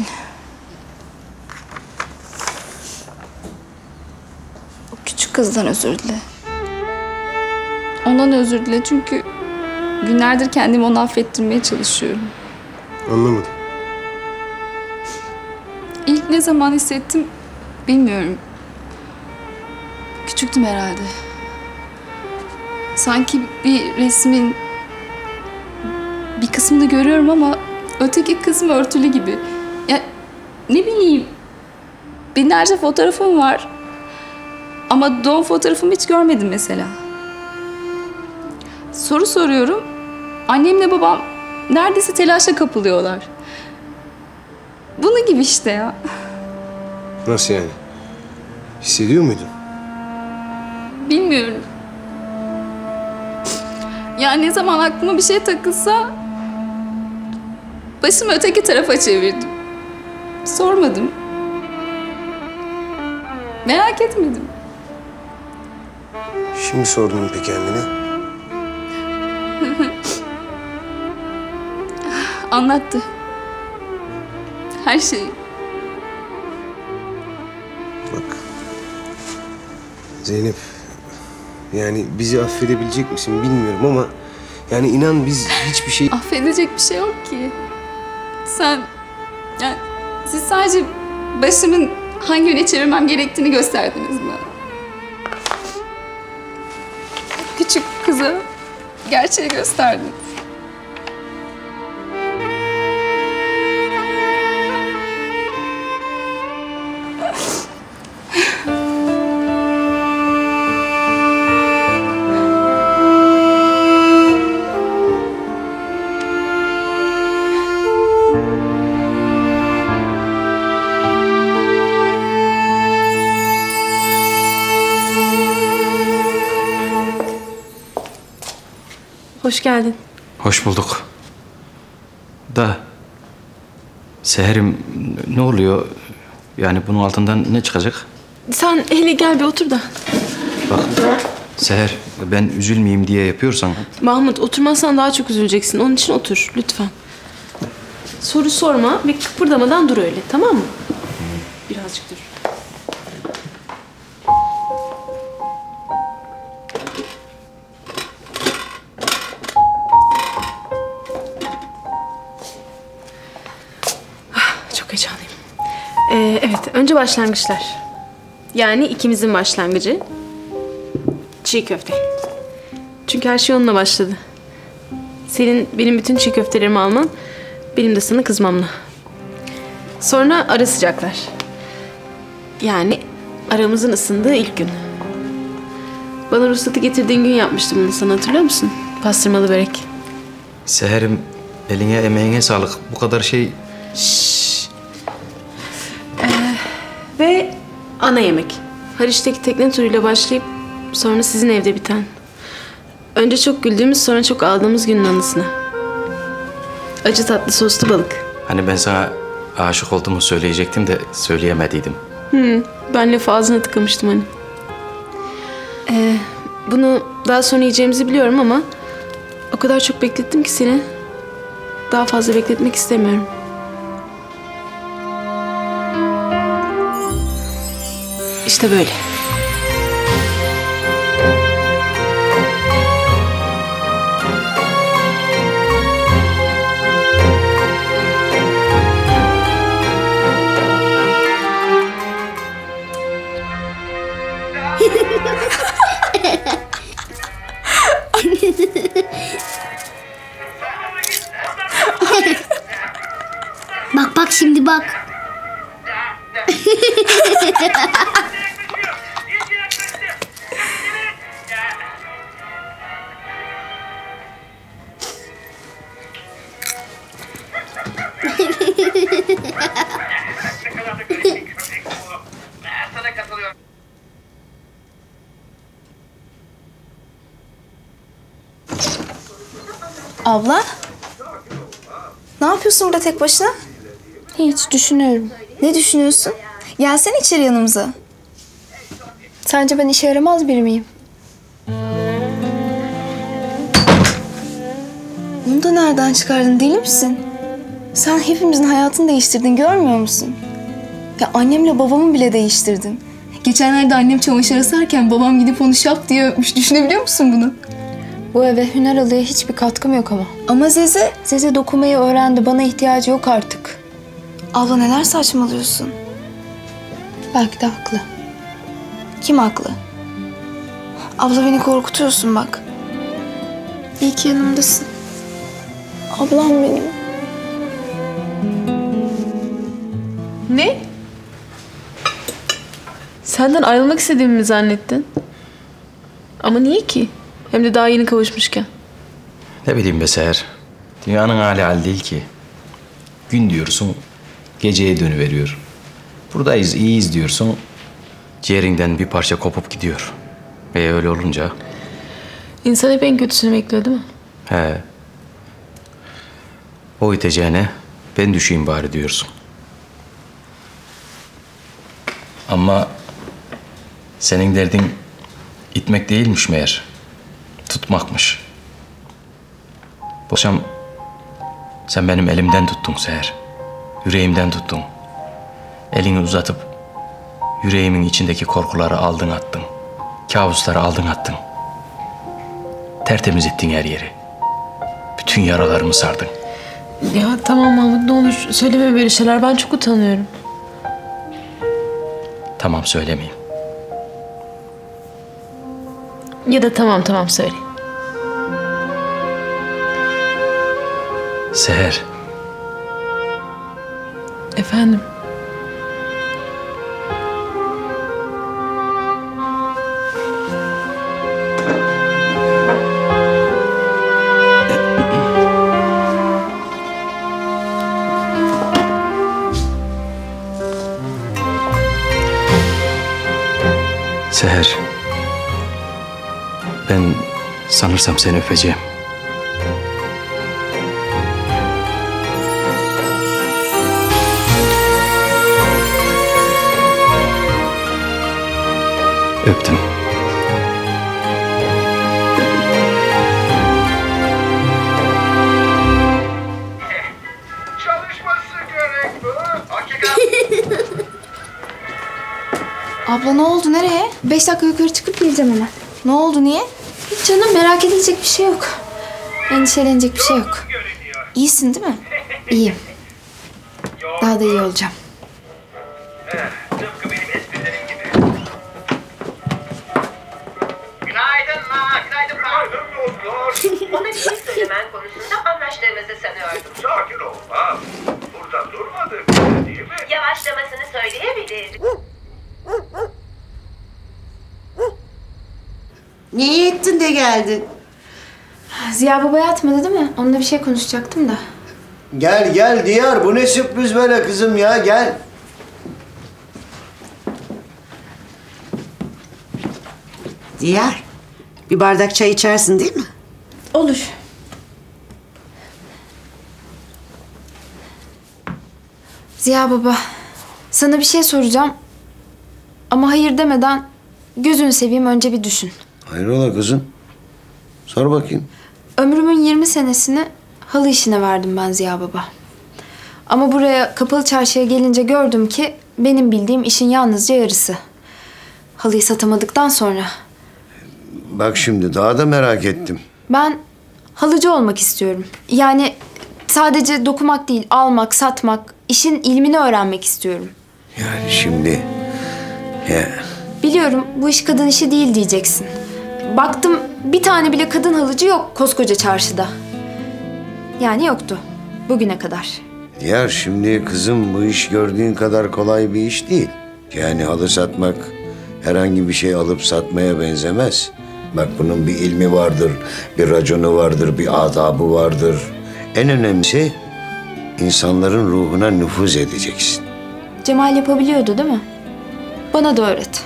O küçük kızdan özür dile. Ondan özür dile çünkü günlerdir kendimi onu affettirmeye çalışıyorum. Anlamadım. İlk ne zaman hissettim bilmiyorum. Küçüktüm herhalde. Sanki bir resmin bir kısmını görüyorum ama öteki kısmı örtülü gibi. Ya ne bileyim, binlerce fotoğrafım var ama doğum fotoğrafımı hiç görmedim mesela. Soru soruyorum, annemle babam neredeyse telaşa kapılıyorlar. Bunun gibi işte ya. Nasıl yani? Hissediyor muydun? Bilmiyorum. Ya ne zaman aklıma bir şey takılsa başımı öteki tarafa çevirdim. Sormadım. Merak etmedim. Şimdi sordun mu peki kendine? Anlattı. Her şeyi. Bak. Zeynep. Yani bizi affedebilecek misin bilmiyorum ama yani inan biz hiçbir şey... Affedecek bir şey yok ki. Sen... Yani siz sadece başımın hangi yöne çevirmem gerektiğini gösterdiniz bana. Küçük kıza gerçeği gösterdiniz. Hoş geldin. Hoş bulduk. Da Seher'im ne oluyor? Yani bunun altından ne çıkacak? Sen hele gel bir otur da. Bak Seher, ben üzülmeyeyim diye yapıyorsan... Mahmut, oturmazsan daha çok üzüleceksin. Onun için otur lütfen. Soru sorma ve kıpırdamadan dur öyle, tamam mı? Birazcık dur. Çok heyecanlıyım. Ee, evet, önce başlangıçlar. Yani ikimizin başlangıcı. Çiğ köfte. Çünkü her şey onunla başladı. Senin benim bütün çiğ köftelerimi alman, benim de sana kızmamla. Sonra ara sıcaklar. Yani aramızın ısındığı ilk gün. Bana ruhsatı getirdiğin gün yapmıştım bunu sana, hatırlıyor musun? Pastırmalı börek. Seher'im, eline emeğine sağlık. Bu kadar şey... Ee, ve ana yemek. Haliç'teki tekne turuyla başlayıp sonra sizin evde biten. Önce çok güldüğümüz, sonra çok ağladığımız günün anısına. Acı tatlı soslu balık. Hani ben sana aşık olduğumu söyleyecektim de söyleyemediydim. Hı, ben lafı ağzına tıkamıştım hani. Ee, bunu daha sonra yiyeceğimizi biliyorum ama o kadar çok beklettim ki seni. Daha fazla bekletmek istemiyorum. İşte böyle. Bak bak şimdi bak. Abla? Ne yapıyorsun burada tek başına? Hiç, düşünüyorum. Ne düşünüyorsun? Gelsene içeri yanımıza. Sence ben işe yaramaz biri miyim? Bunu da nereden çıkardın, deli misin? Sen hepimizin hayatını değiştirdin, görmüyor musun? Ya annemle babamı bile değiştirdin. Geçenlerde annem çamaşır asarken babam gidip onu şap diye öpmüş. Düşünebiliyor musun bunu? Bu eve Hüneralı'ya hiçbir katkım yok ama. Ama Zeze... Zeze dokumayı öğrendi. Bana ihtiyacı yok artık. Abla neler saçmalıyorsun? Belki de haklı. Kim haklı? Abla beni korkutuyorsun bak. İyi ki yanımdasın. Ablam benim. Ne? Senden ayrılmak istediğimi mi zannettin? Ama niye ki? Hem de daha yeni kavuşmuşken. Ne bileyim be Seher. Dünyanın hali hal değil ki. Gün diyorsun, geceye dönüveriyor. Buradayız, iyiyiz diyorsun. Ciğerinden bir parça kopup gidiyor. Ve öyle olunca... İnsan hep en kötüsünü bekliyor değil mi? He. O iteceğine ben düşeyim bari diyorsun. Ama senin derdin itmek değilmiş meğer. Tutmakmış. Bu akşam sen benim elimden tuttun Seher. Yüreğimden tuttun. Elini uzatıp yüreğimin içindeki korkuları aldın attın. Kabusları aldın attın. Tertemiz ettin her yeri. Bütün yaralarımı sardın. Ya tamam Mahmut, ne olur söyleme böyle şeyler. Ben çok utanıyorum. Tamam, söylemeyeyim. Ya da tamam tamam söyle. Seher. Efendim? Seher. Ben sanırsam seni öpeceğim. Öptüm. Abla ne oldu, nereye? Beş dakika yukarı çıkıp geleceğim hemen. Ne oldu, niye? Hiç canım, merak edilecek bir şey yok. Endişelenecek bir şey yok. İyisin değil mi? İyiyim. Daha da iyi olacağım. Ona bir şey söylemen konusunda anlaştığımızı sanıyordum. Sakin ol. Ha, burada durmadık değil mi? Yavaşlamasını söyleyebilir. Niye ettin de geldin? Ziya baba yatmadı değil mi? Onunla bir şey konuşacaktım da. Gel gel Diyar. Bu ne sürpriz böyle kızım ya. Gel. Diyar, bir bardak çay içersin değil mi? Olur. Ziya baba, sana bir şey soracağım. Ama hayır demeden gözünü seveyim önce bir düşün. Hayrola kızım? Sor bakayım. Ömrümün yirmi senesini halı işine verdim ben Ziya baba. Ama buraya kapalı çarşıya gelince gördüm ki benim bildiğim işin yalnızca yarısı. Halıyı satamadıktan sonra. Bak şimdi daha da merak ettim. Ben halıcı olmak istiyorum. Yani sadece dokumak değil, almak, satmak, işin ilmini öğrenmek istiyorum. Yani şimdi... Ya. Biliyorum bu iş kadın işi değil diyeceksin. Baktım bir tane bile kadın halıcı yok koskoca çarşıda. Yani yoktu bugüne kadar. Diyar şimdi kızım bu iş gördüğün kadar kolay bir iş değil. Yani halı satmak herhangi bir şey alıp satmaya benzemez. Bak bunun bir ilmi vardır, bir raconu vardır, bir adabı vardır. En önemlisi insanların ruhuna nüfuz edeceksin. Cemal yapabiliyordu değil mi? Bana da öğret.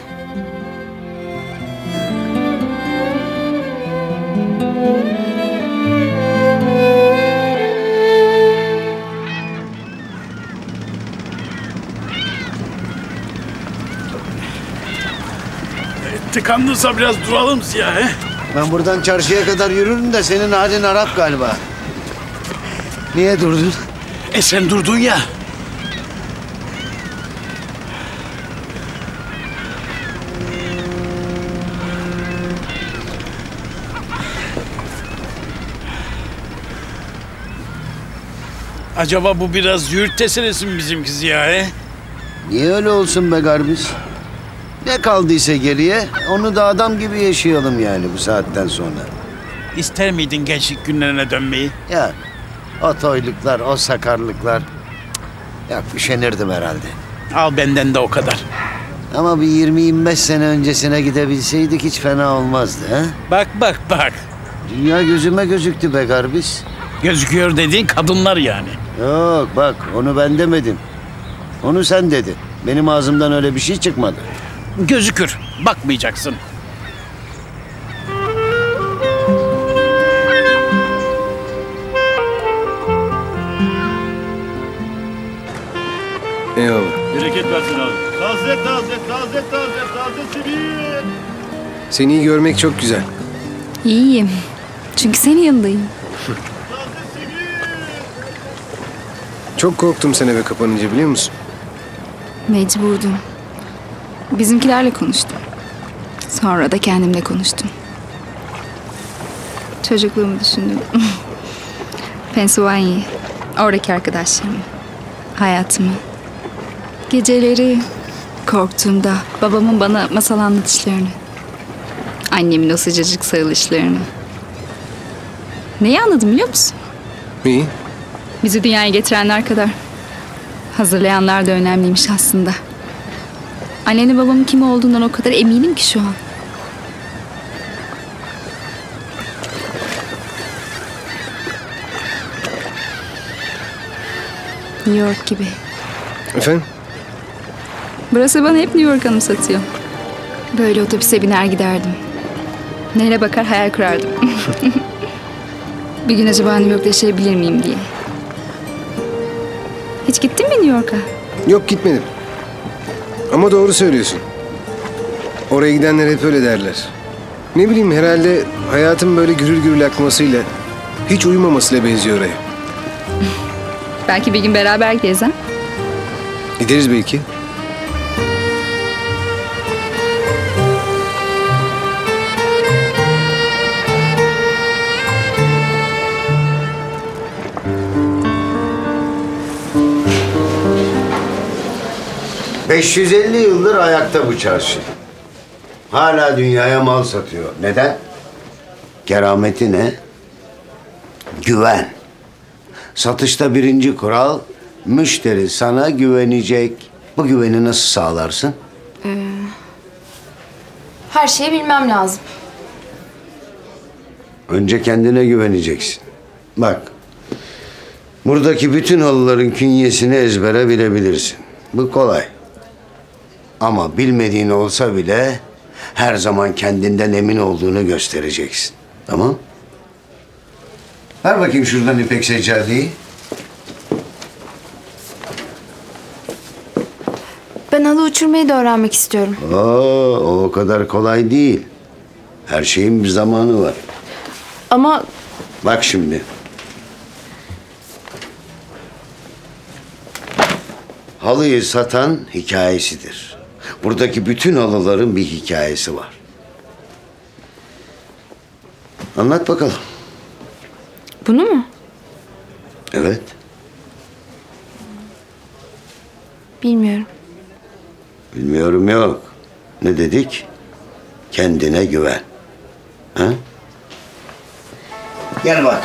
Tıkandıysa biraz duralım Ziya he? Ben buradan çarşıya kadar yürürüm de senin halin Arap galiba. Niye durdun? E sen durdun ya. Acaba bu biraz yürüt teselesi mi bizimki Ziya he? Niye öyle olsun be Garbis? Ne kaldıysa geriye onu da adam gibi yaşayalım yani bu saatten sonra. İster miydin gençlik günlerine dönmeyi? Ya o toyluklar, o sakarlıklar. Ya üşenirdim herhalde. Al benden de o kadar. Ama bir yirmi yirmi beş sene öncesine gidebilseydik hiç fena olmazdı ha? Bak bak bak. Dünya gözüme gözüktü be Garbis. Gözüküyor dediğin kadınlar yani. Yok bak onu ben demedim. Onu sen dedin. Benim ağzımdan öyle bir şey çıkmadı. Gözükür. Bakmayacaksın. Eyvallah. Bereket versin abi. Taze taze taze taze taze sivil. Seni iyi görmek çok güzel. İyiyim. Çünkü senin yanındayım. Çok korktum sen eve kapanınca biliyor musun? Mecburdum. Bizimkilerle konuştum. Sonra da kendimle konuştum. Çocukluğumu düşündüm. Pennsylvania, oradaki arkadaşlarımı, hayatımı. Geceleri korktuğumda babamın bana masal anlatışlarını. Annemin o sıcacık sarılışlarını. Neyi anladım biliyor musun? İyi. Bizi dünyaya getirenler kadar hazırlayanlar da önemliymiş aslında. Annenin babamın kim olduğundan o kadar eminim ki şu an. New York gibi. Efendim? Burası bana hep New York anımsatıyor. Böyle otobüse biner giderdim. Nereye bakar hayal kurardım. Bir gün acaba New York'ta yaşayabilir miyim diye. Hiç gittin mi New York'a? Yok gitmedim. Ama doğru söylüyorsun. Oraya gidenler hep öyle derler. Ne bileyim herhalde hayatın böyle gürül gürül akmasıyla, hiç uyumamasıyla benziyor oraya. Belki bir gün beraber gideriz ha? Gideriz belki. beş yüz elli yıldır ayakta bu çarşı. Hala dünyaya mal satıyor. Neden? Kerameti ne? Güven. Satışta birinci kural, müşteri sana güvenecek. Bu güveni nasıl sağlarsın? Ee, her şeyi bilmem lazım. Önce kendine güveneceksin. Bak, buradaki bütün halıların künyesini ezbere bilebilirsin. Bu kolay. Ama bilmediğin olsa bile her zaman kendinden emin olduğunu göstereceksin. Tamam? Ver bakayım şuradan ipek seccadeyi. Ben halı uçurmayı da öğrenmek istiyorum. Oo, o kadar kolay değil. Her şeyin bir zamanı var. Ama Bak şimdi. Halıyı satan hikayesidir. Buradaki bütün halıların bir hikayesi var. Anlat bakalım. bunu mu? Evet. Bilmiyorum. Bilmiyorum yok. Ne dedik? Kendine güven. Ha? Gel bak.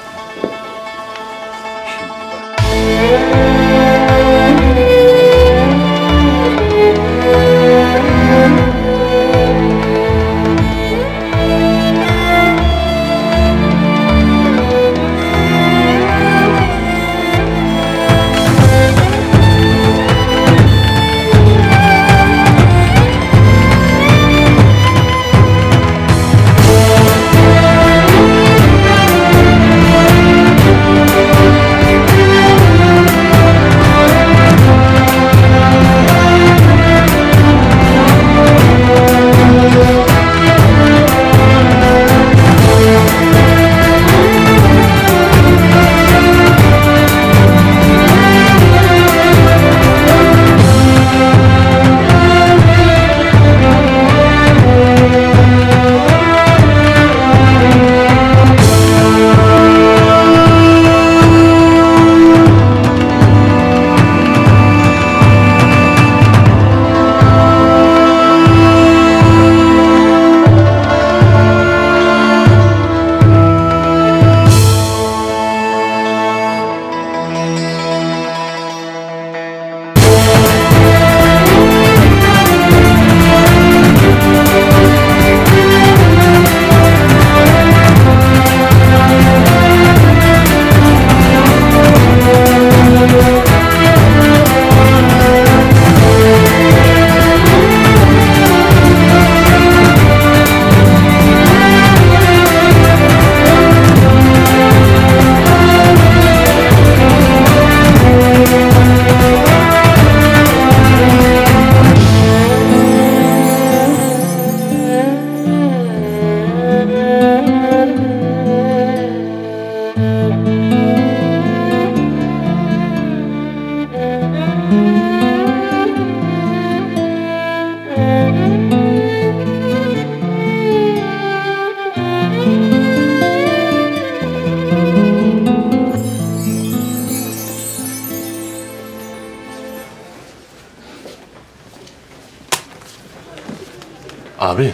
Abi.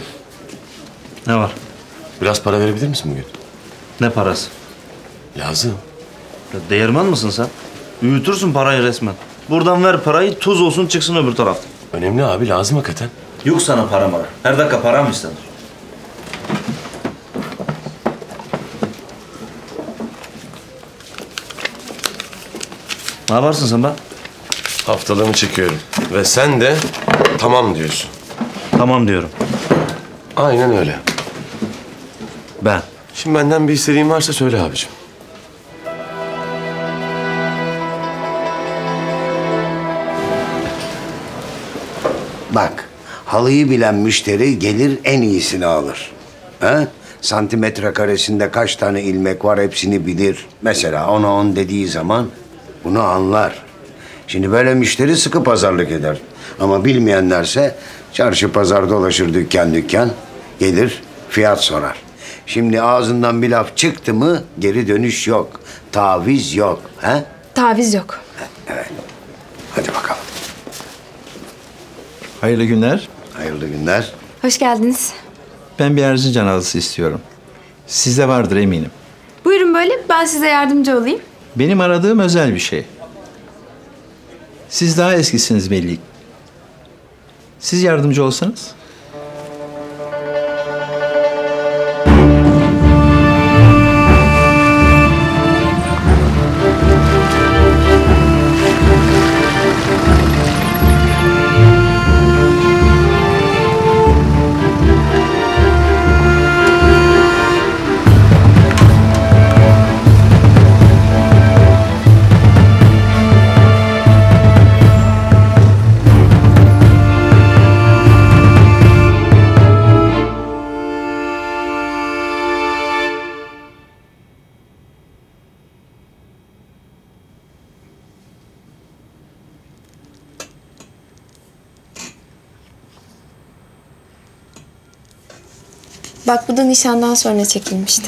Ne var? Biraz para verebilir misin bugün? Ne parası? Lazım. Ya değirmen misin sen? Büyütürsün parayı resmen. Buradan ver parayı, tuz olsun çıksın öbür tarafta. Önemli abi, lazım hakikaten. Yok sana para mara. Her dakika para mı istenir? Ne yaparsın sen be? Haftalığımı çekiyorum. Ve sen de tamam diyorsun. Tamam diyorum. Aynen öyle. Ben. Şimdi benden bir istediğin varsa söyle abicim. Bak, halıyı bilen müşteri gelir en iyisini alır. Ha? Santimetre karesinde kaç tane ilmek var hepsini bilir. Mesela ona on dediği zaman bunu anlar. Şimdi böyle müşteri sıkı pazarlık eder. Ama bilmeyenlerse çarşı pazar dolaşır dükkan dükkan. Gelir fiyat sorar. Şimdi ağzından bir laf çıktı mı geri dönüş yok. Taviz yok. Ha? Taviz yok. Evet. Hadi bakalım. Hayırlı günler. Hayırlı günler. Hoş geldiniz. Ben bir Erzincan halısı istiyorum. Sizde vardır eminim. Buyurun böyle, ben size yardımcı olayım. Benim aradığım özel bir şey. Siz daha eskisiniz belli. Siz yardımcı olsanız. Bak bu da nişandan sonra çekilmişti.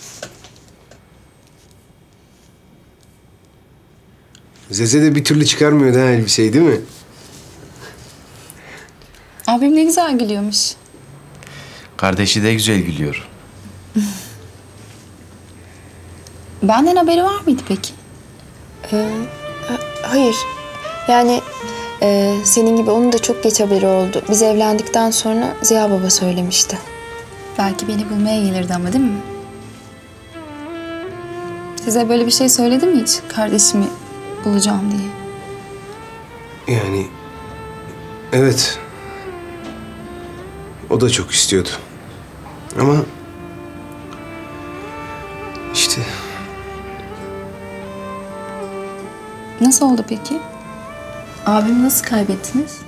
Zeze de bir türlü çıkarmıyordu ha elbiseyi değil mi? Abim ne güzel gülüyormuş. Kardeşi de güzel gülüyor. Benden haberi var mıydı peki? Ee, hayır. Yani e, senin gibi onun da çok geç haberi oldu. Biz evlendikten sonra Ziya Baba söylemişti. Belki beni bulmaya gelirdi ama değil mi? Size böyle bir şey söyledi mi hiç? Kardeşimi bulacağım diye. Yani evet. O da çok istiyordu. Ama işte Nasıl oldu peki? Abimi nasıl kaybettiniz?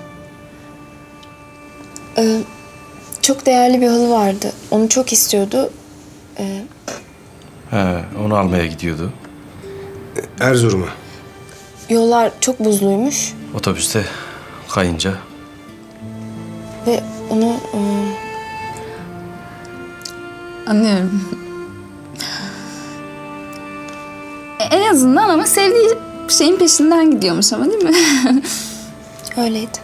Ee, çok değerli bir halı vardı. Onu çok istiyordu. Ee, He, onu almaya gidiyordu. Erzurum'a. Yollar çok buzluymuş Otobüste kayınca. ve onu e, Anlıyorum. E, en azından ama sevdiği şeyin peşinden gidiyormuş ama değil mi? öyleydi.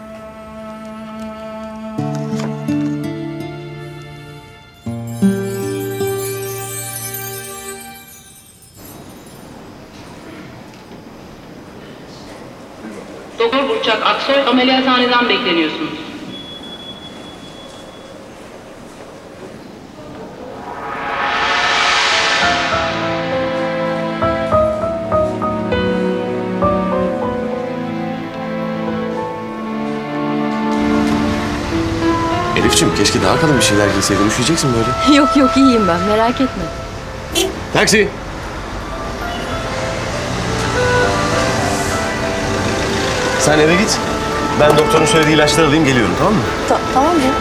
Doktor Burçak Aksoy ameliyathaneden bekleniyorsunuz. Elif'ciğim keşke daha kalın bir şeyler giyseydin. Üşüyeceksin böyle. Yok yok iyiyim ben merak etme. Taksi. Sen eve git. Ben doktorun söylediği ilaçları alayım geliyorum, tamam mı? Ta tamam ya.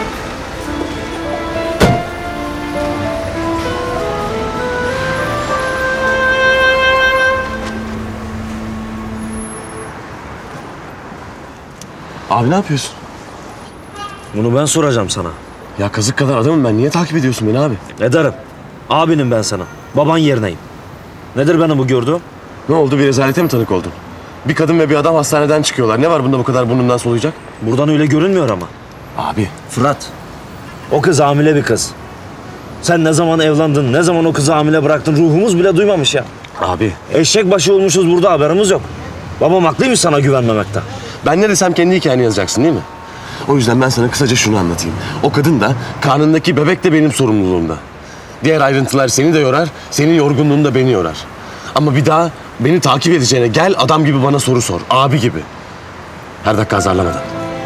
Abi ne yapıyorsun? Bunu ben soracağım sana. Ya kazık kadar adamım ben. Niye takip ediyorsun beni abi? Ederim. Abinim ben sana. Baban yerineyim. Nedir benim bu gördüğüm? Ne oldu? Bir rezalete mi tanık oldun? Bir kadın ve bir adam hastaneden çıkıyorlar. Ne var bunda bu kadar burnundan soluyacak? Buradan öyle görünmüyor ama. Abi. Fırat. O kız hamile bir kız. Sen ne zaman evlendin, ne zaman o kızı hamile bıraktın ruhumuz bile duymamış ya. Abi. Eşek başı olmuşuz burada haberimiz yok. Babam haklıymış sana güvenmemekte. Ben ne desem kendi hikayeni yazacaksın değil mi? O yüzden ben sana kısaca şunu anlatayım. O kadın da karnındaki bebek de benim sorumluluğumda. Diğer ayrıntılar seni de yorar, senin yorgunluğun da beni yorar. Ama bir daha beni takip edeceğine gel adam gibi bana soru sor. Abi gibi. Her dakika azarlamadan.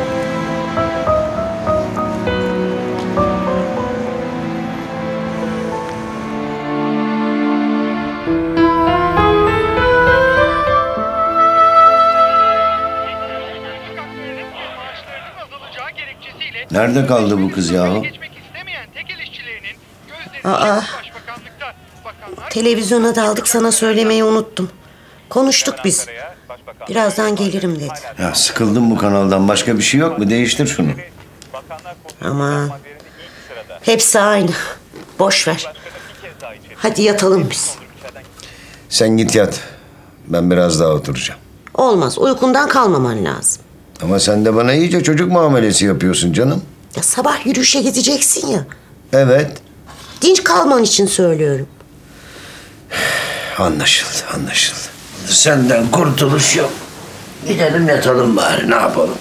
Nerede kaldı bu kız yahu? Aa, televizyona daldık sana söylemeyi unuttum. Konuştuk biz. Birazdan gelirim dedi. Ya sıkıldım bu kanaldan. Başka bir şey yok mu? Değiştir şunu. Aman. Hepsi aynı. Boş ver. Hadi yatalım biz. Sen git yat. Ben biraz daha oturacağım. Olmaz. Uykundan kalmaman lazım. Ama sen de bana iyice çocuk muamelesi yapıyorsun canım. Ya sabah yürüyüşe gideceksin ya. Evet. Dinç kalman için söylüyorum. Anlaşıldı, anlaşıldı. Senden kurtuluş yok. Gidelim yatalım bari, ne yapalım?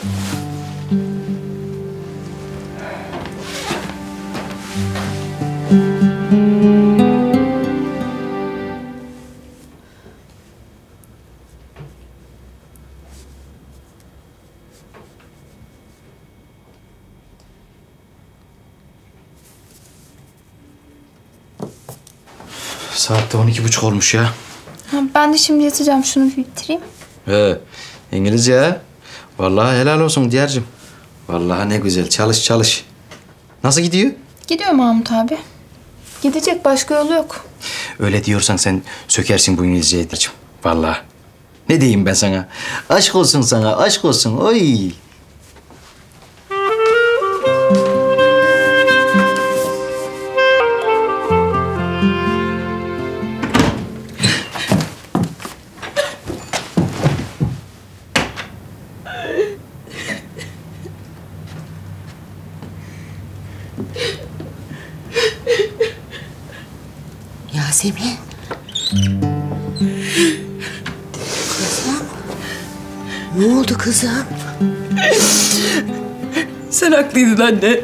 Saat de on iki buçuk olmuş ya. Ha, ben de şimdi yatacağım. Şunu bir bitireyim. He, İngilizce ha. Vallahi helal olsun Diyar'cığım. Vallahi ne güzel. Çalış çalış. Nasıl gidiyor? Gidiyor Mahmut abi. Gidecek. Başka yolu yok. Öyle diyorsan sen sökersin bu İngilizceyi Diyar'cığım. Vallahi. Ne diyeyim ben sana? Aşk olsun sana, aşk olsun. Oy. Yasemin. Kızım. Ne oldu kızım? Sen haklıydın anne.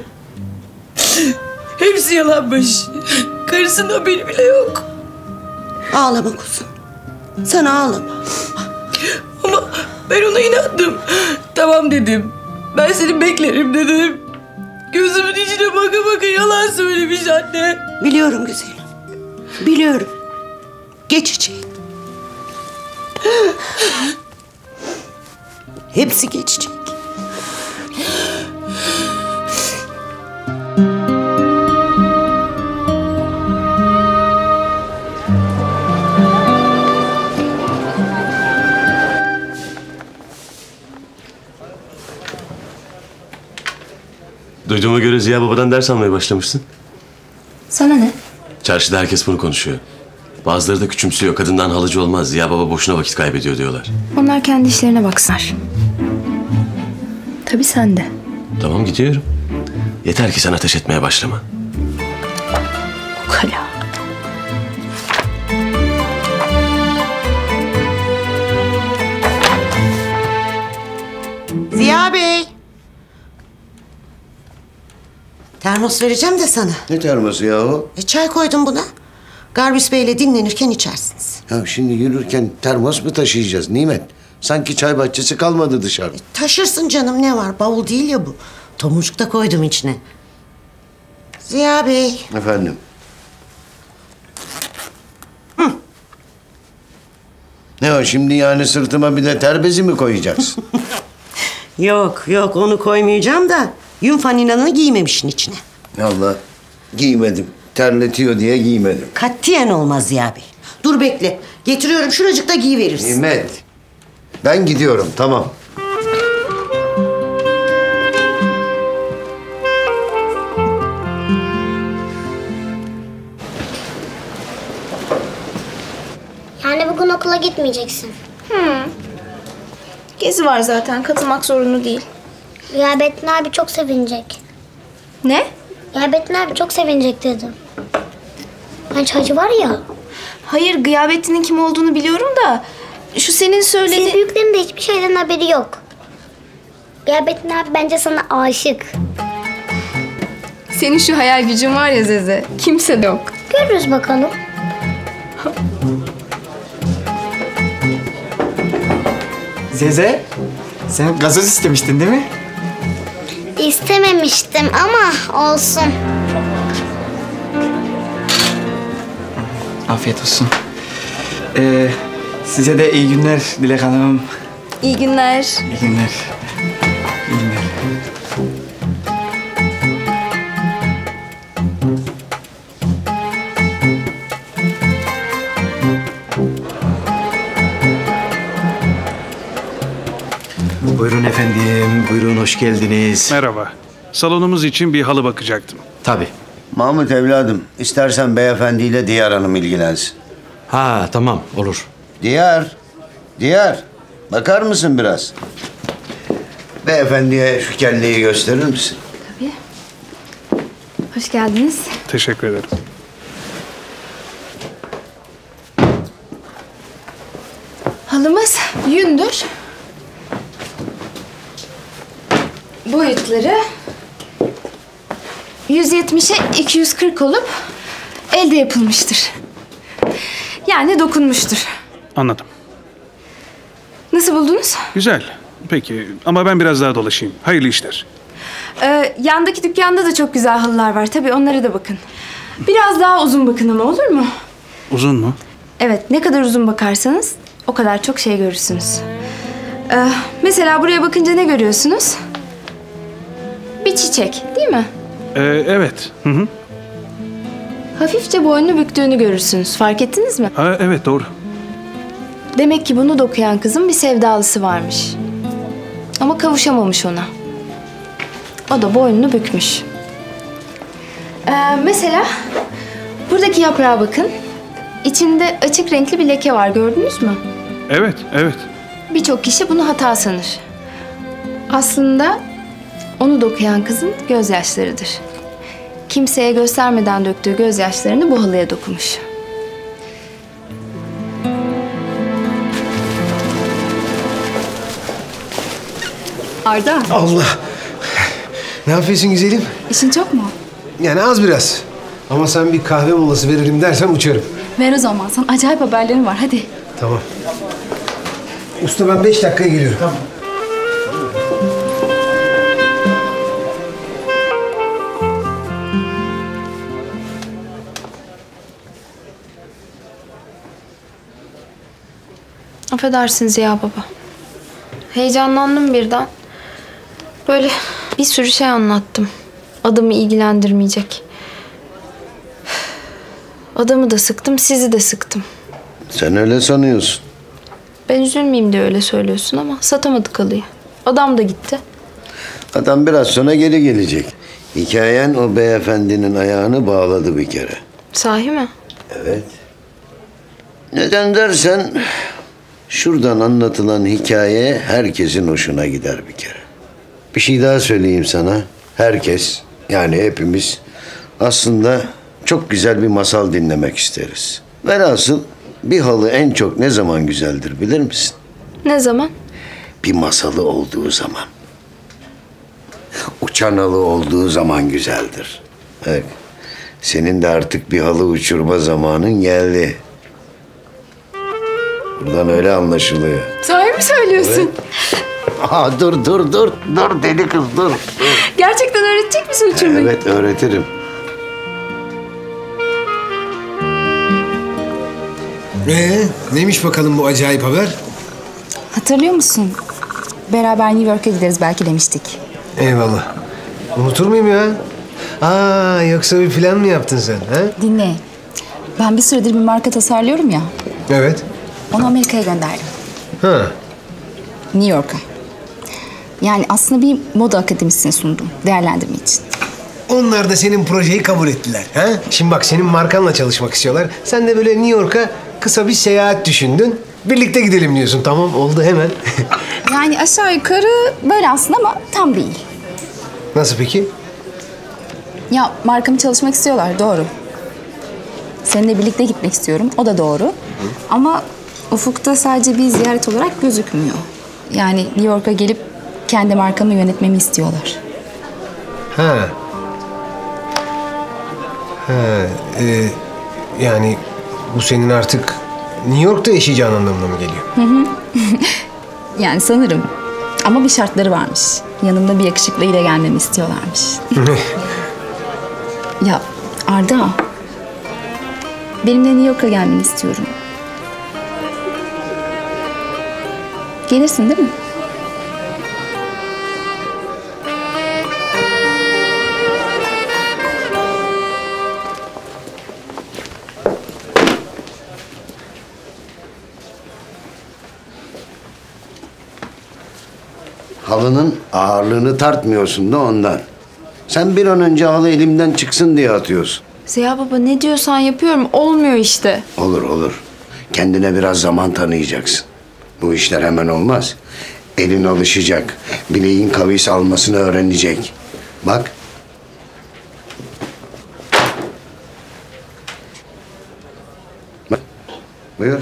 Hepsi yalanmış. Karısının haberi bile yok. Ağlama kuzum. Sen ağlama. Ama ben ona inandım. Tamam dedim. Ben seni beklerim dedim. Gözümün içine baka baka yalan söylemiş anne. Biliyorum güzelim. Biliyorum. Geçecek. Hepsi geçecek. Duyduğuma göre Ziya Baba'dan ders almaya başlamışsın. Sana ne? Çarşıda herkes bunu konuşuyor. Bazıları da küçümsüyor. Kadından halıcı olmaz. Ziya Baba boşuna vakit kaybediyor diyorlar. Onlar kendi işlerine baksınlar. Tabii sen de. Tamam gidiyorum. Yeter ki sen ateş etmeye başlama. Ukala. Ziya Bey. Termos vereceğim de sana. Ne termosu yahu? E, çay koydum buna. Garbis Bey'le dinlenirken içersiniz. Ya şimdi yürürken termos mu taşıyacağız Nimet? Sanki çay bahçesi kalmadı dışarıda. Taşırsın canım, ne var? Bavul değil ya bu. Tomurcuk da koydum içine. Ziya Bey. Efendim? Hı. Ne o şimdi, yani sırtıma bir de terbezi mi koyacaksın? Yok yok, onu koymayacağım da yün faninanı giymemişsin içine. Allah, giymedim. Terletiyor diye giymedim. Katiyen olmaz Ziya Bey. Dur bekle. Getiriyorum, şuracıkta giyiverirsin. Nimet, ben gidiyorum, tamam. Yani bugün okula gitmeyeceksin. Hmm. Gezi var zaten, katılmak zorunlu değil. Gıyabettin abi çok sevinecek. Ne? Gıyabettin abi çok sevinecek dedim. Hani çaycı var ya. Hayır, Gıyabettin'in kim olduğunu biliyorum da... Şu senin söylediğin... Senin büyüklerin de hiçbir şeyden haberi yok. Gıyabettin abi bence sana aşık. Senin şu hayal gücün var ya Zeze, kimse de yok. Görürüz bakalım. Zeze, sen gazoz istemiştin değil mi? İstememiştim ama olsun. Afiyet olsun. Ee, size de iyi günler Dilek Hanım. İyi günler. İyi günler. İyi günler. Buyurun efendim, buyurun hoş geldiniz. Merhaba. Salonumuz için bir halı bakacaktım. Tabii. Mahmut evladım, istersen beyefendiyle Diyar Hanım ilgilensin. Ha tamam, olur. Diyar, Diyar, bakar mısın biraz? Beyefendiye şu kelleyi gösterir misin? Tabii. Hoş geldiniz. Teşekkür ederim. Halımız yündür. Boyutları yüz yetmişe iki yüz kırk olup elde yapılmıştır. Yani dokunmuştur. Anladım. Nasıl buldunuz? Güzel. Peki ama ben biraz daha dolaşayım. Hayırlı işler. Ee, yandaki dükkanda da çok güzel halılar var. Tabii onlara da bakın. Biraz daha uzun bakın ama, olur mu? Uzun mu? Evet, ne kadar uzun bakarsanız o kadar çok şey görürsünüz. Ee, mesela buraya bakınca ne görüyorsunuz? Bir çiçek, değil mi? Ee, evet. Hı hı. Hafifçe boynunu büktüğünü görürsünüz. Fark ettiniz mi? Ha, evet doğru. Demek ki bunu dokuyan kızın bir sevdalısı varmış. Ama kavuşamamış ona. O da boynunu bükmüş. Ee, mesela buradaki yaprağa bakın. İçinde açık renkli bir leke var, gördünüz mü? Evet, evet. Birçok kişi bunu hata sanır. Aslında onu dokuyan kızın gözyaşlarıdır. Kimseye göstermeden döktüğü gözyaşlarını bu halıya dokumuş. Arda. Allah! Ne yapıyorsun güzelim? İşin çok mu? Yani az biraz. Ama sen bir kahve molası veririm dersen uçarım. Ver o zaman. Sana acayip haberlerim var. Hadi. Tamam. Usta ben beş dakikaya geliyorum. Tamam. Affedersin Ziya Baba. Heyecanlandım birden. Böyle bir sürü şey anlattım. Adamı ilgilendirmeyecek. Adamı da sıktım, sizi de sıktım. Sen öyle sanıyorsun. Ben üzülmeyeyim diye öyle söylüyorsun ama satamadık halıyı. Adam da gitti. Adam biraz sonra geri gelecek. Hikayen o beyefendinin ayağını bağladı bir kere. Sahi mi? Evet. Neden dersen şuradan anlatılan hikaye herkesin hoşuna gider bir kere. Bir şey daha söyleyeyim sana. Herkes yani hepimiz aslında çok güzel bir masal dinlemek isteriz. Velhasıl bir halı en çok ne zaman güzeldir bilir misin? Ne zaman? Bir masalı olduğu zaman. Uçan halı olduğu zaman güzeldir. Evet. Senin de artık bir halı uçurma zamanın geldi. Buradan öyle anlaşılıyor. Sahi mi söylüyorsun? Evet. Aa, dur dur dur. Dur deli kız dur. Gerçekten öğretecek misin uçurmayı? Evet öğretirim. Ee, neymiş bakalım bu acayip haber? Hatırlıyor musun? Beraber New York'a gideriz belki demiştik. Eyvallah. Unutur muyum ya? Aa, yoksa bir plan mı yaptın sen? Ha? Dinle. Ben bir süredir bir marka tasarlıyorum ya. Evet. Onu Amerika'ya gönderdim. Ha. New York'a. Yani aslında bir moda akademisine sundum. Değerlendirme için. Onlar da senin projeyi kabul ettiler. Ha? Şimdi bak senin markanla çalışmak istiyorlar. Sen de böyle New York'a kısa bir seyahat düşündün. Birlikte gidelim diyorsun. Tamam oldu hemen. Yani aşağı yukarı böyle aslında ama tam değil. Nasıl peki? Ya markamı çalışmak istiyorlar doğru. Seninle birlikte gitmek istiyorum. O da doğru. Hı. Ama ufukta sadece bir ziyaret olarak gözükmüyor. Yani New York'a gelip kendi markamı yönetmemi istiyorlar. Ha. Ha. E, yani bu senin artık New York'ta yaşayacağın anlamına mı geliyor? Hı hı. Yani sanırım. Ama bir şartları varmış. Yanımda bir yakışıklıyla gelmemi istiyorlarmış. Ya Arda, benimle New York'a gelmeni istiyorum. Gelirsin değil mi? Halının ağırlığını tartmıyorsun da ondan. Sen bir an önce halı elimden çıksın diye atıyorsun. Ziya Baba ne diyorsan yapıyorum. Olmuyor işte. Olur olur. Kendine biraz zaman tanıyacaksın. Bu işler hemen olmaz. Elin alışacak. Bileğin kavis almasını öğrenecek. Bak. Bak. Buyur.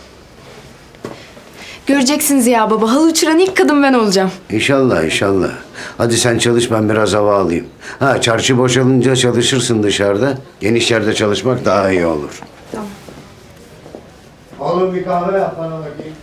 Göreceksin Ziya Baba. Halı uçuran ilk kadın ben olacağım. İnşallah inşallah. Hadi sen çalış ben biraz hava alayım. Ha çarşı boşalınca çalışırsın dışarıda. Geniş yerde çalışmak daha iyi olur. Tamam. Oğlum bir kahve yap bana bakayım.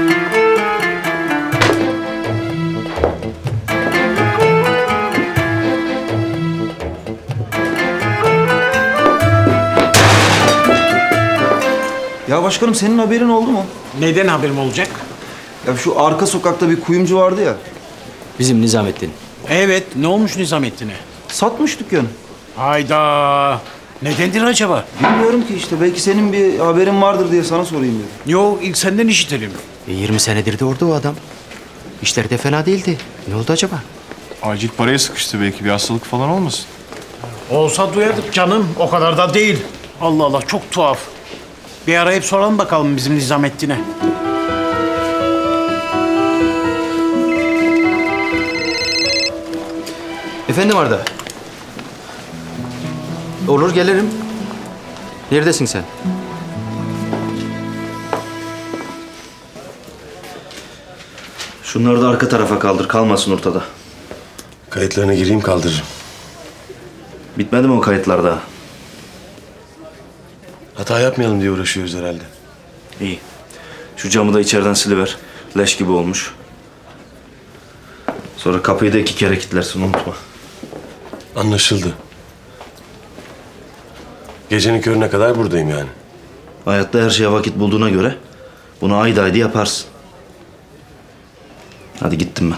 Ya başkanım senin haberin oldu mu? Neden haberim olacak? Ya şu arka sokakta bir kuyumcu vardı ya. Bizim Nizamettin. Evet, ne olmuş Nizamettin'e? Satmış dükkanı. Hayda. Nedendir acaba? Bilmiyorum ki işte. Belki senin bir haberin vardır diye sana sorayım dedim. Yok, ilk senden işitelim. E, yirmi senedir de orada o adam. İşleri de fena değildi. Ne oldu acaba? Acil paraya sıkıştı belki. Bir hastalık falan olmasın? Olsa duyardık canım. O kadar da değil. Allah Allah, çok tuhaf. Bir arayıp soralım bakalım bizim Nizamettin'e. Efendim Arda. Olur gelirim. Neredesin sen? Şunları da arka tarafa kaldır, kalmasın ortada. Kayıtlarına gireyim kaldırırım. Bitmedi mi o kayıtlar daha? Hata yapmayalım diye uğraşıyoruz herhalde. İyi. Şu camı da içeriden siliver. Leş gibi olmuş. Sonra kapıyı da iki kere kilitlersin, unutma. Anlaşıldı. Gecenin körüne kadar buradayım yani. Hayatta her şeye vakit bulduğuna göre bunu ayda ayda yaparsın. Hadi gittim ben.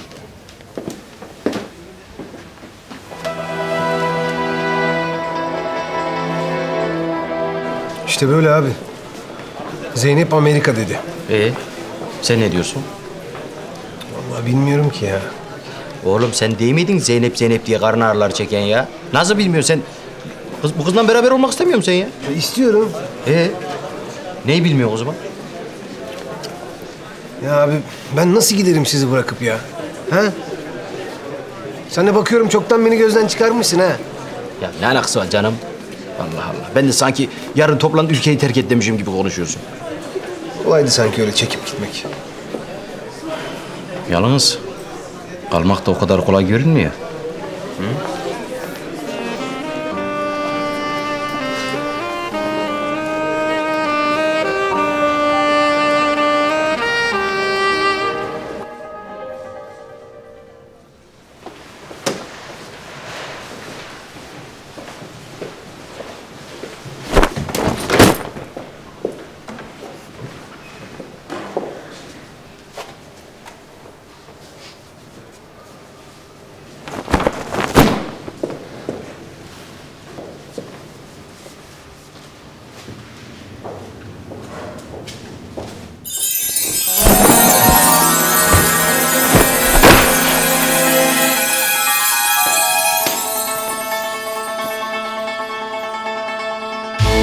İşte böyle abi. Zeynep Amerika dedi. Ee, sen ne diyorsun? Vallahi bilmiyorum ki ya. Oğlum sen değil miydin Zeynep Zeynep diye karın ağrıları çeken ya? Nasıl bilmiyorsun sen? Kız, bu kızla beraber olmak istemiyor musun sen ya? E, istiyorum. Ee, neyi bilmiyorsun o zaman? Ya abi ben nasıl giderim sizi bırakıp ya? Ha? Sen de bakıyorum çoktan beni gözden çıkarmışsın ha. Ya ne alakası var canım? Allah Allah. Ben de sanki yarın toplanıp ülkeyi terk et demişim gibi konuşuyorsun. Kolaydı sanki öyle çekip gitmek. Yalnız kalmak da o kadar kolay görünmüyor. Hı?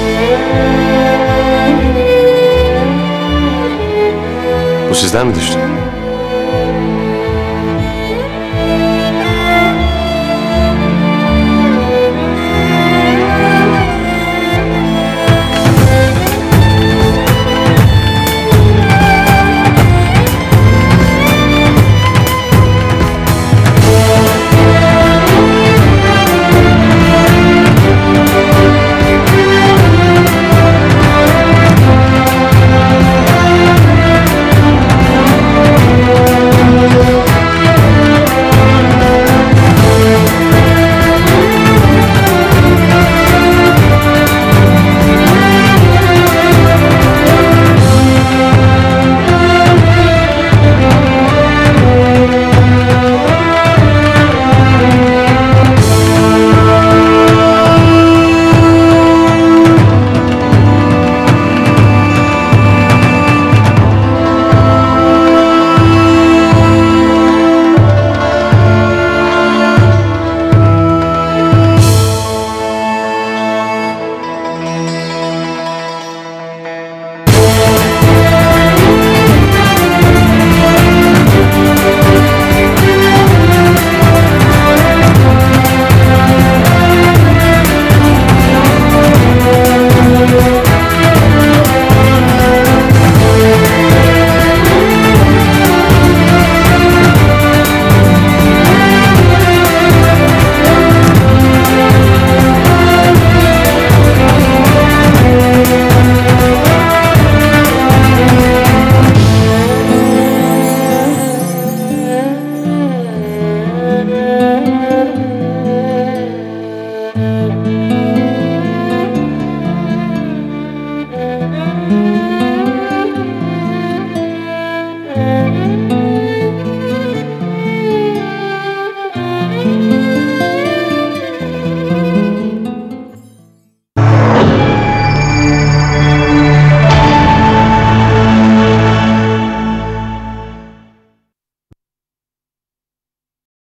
Bu sizden mi düştü?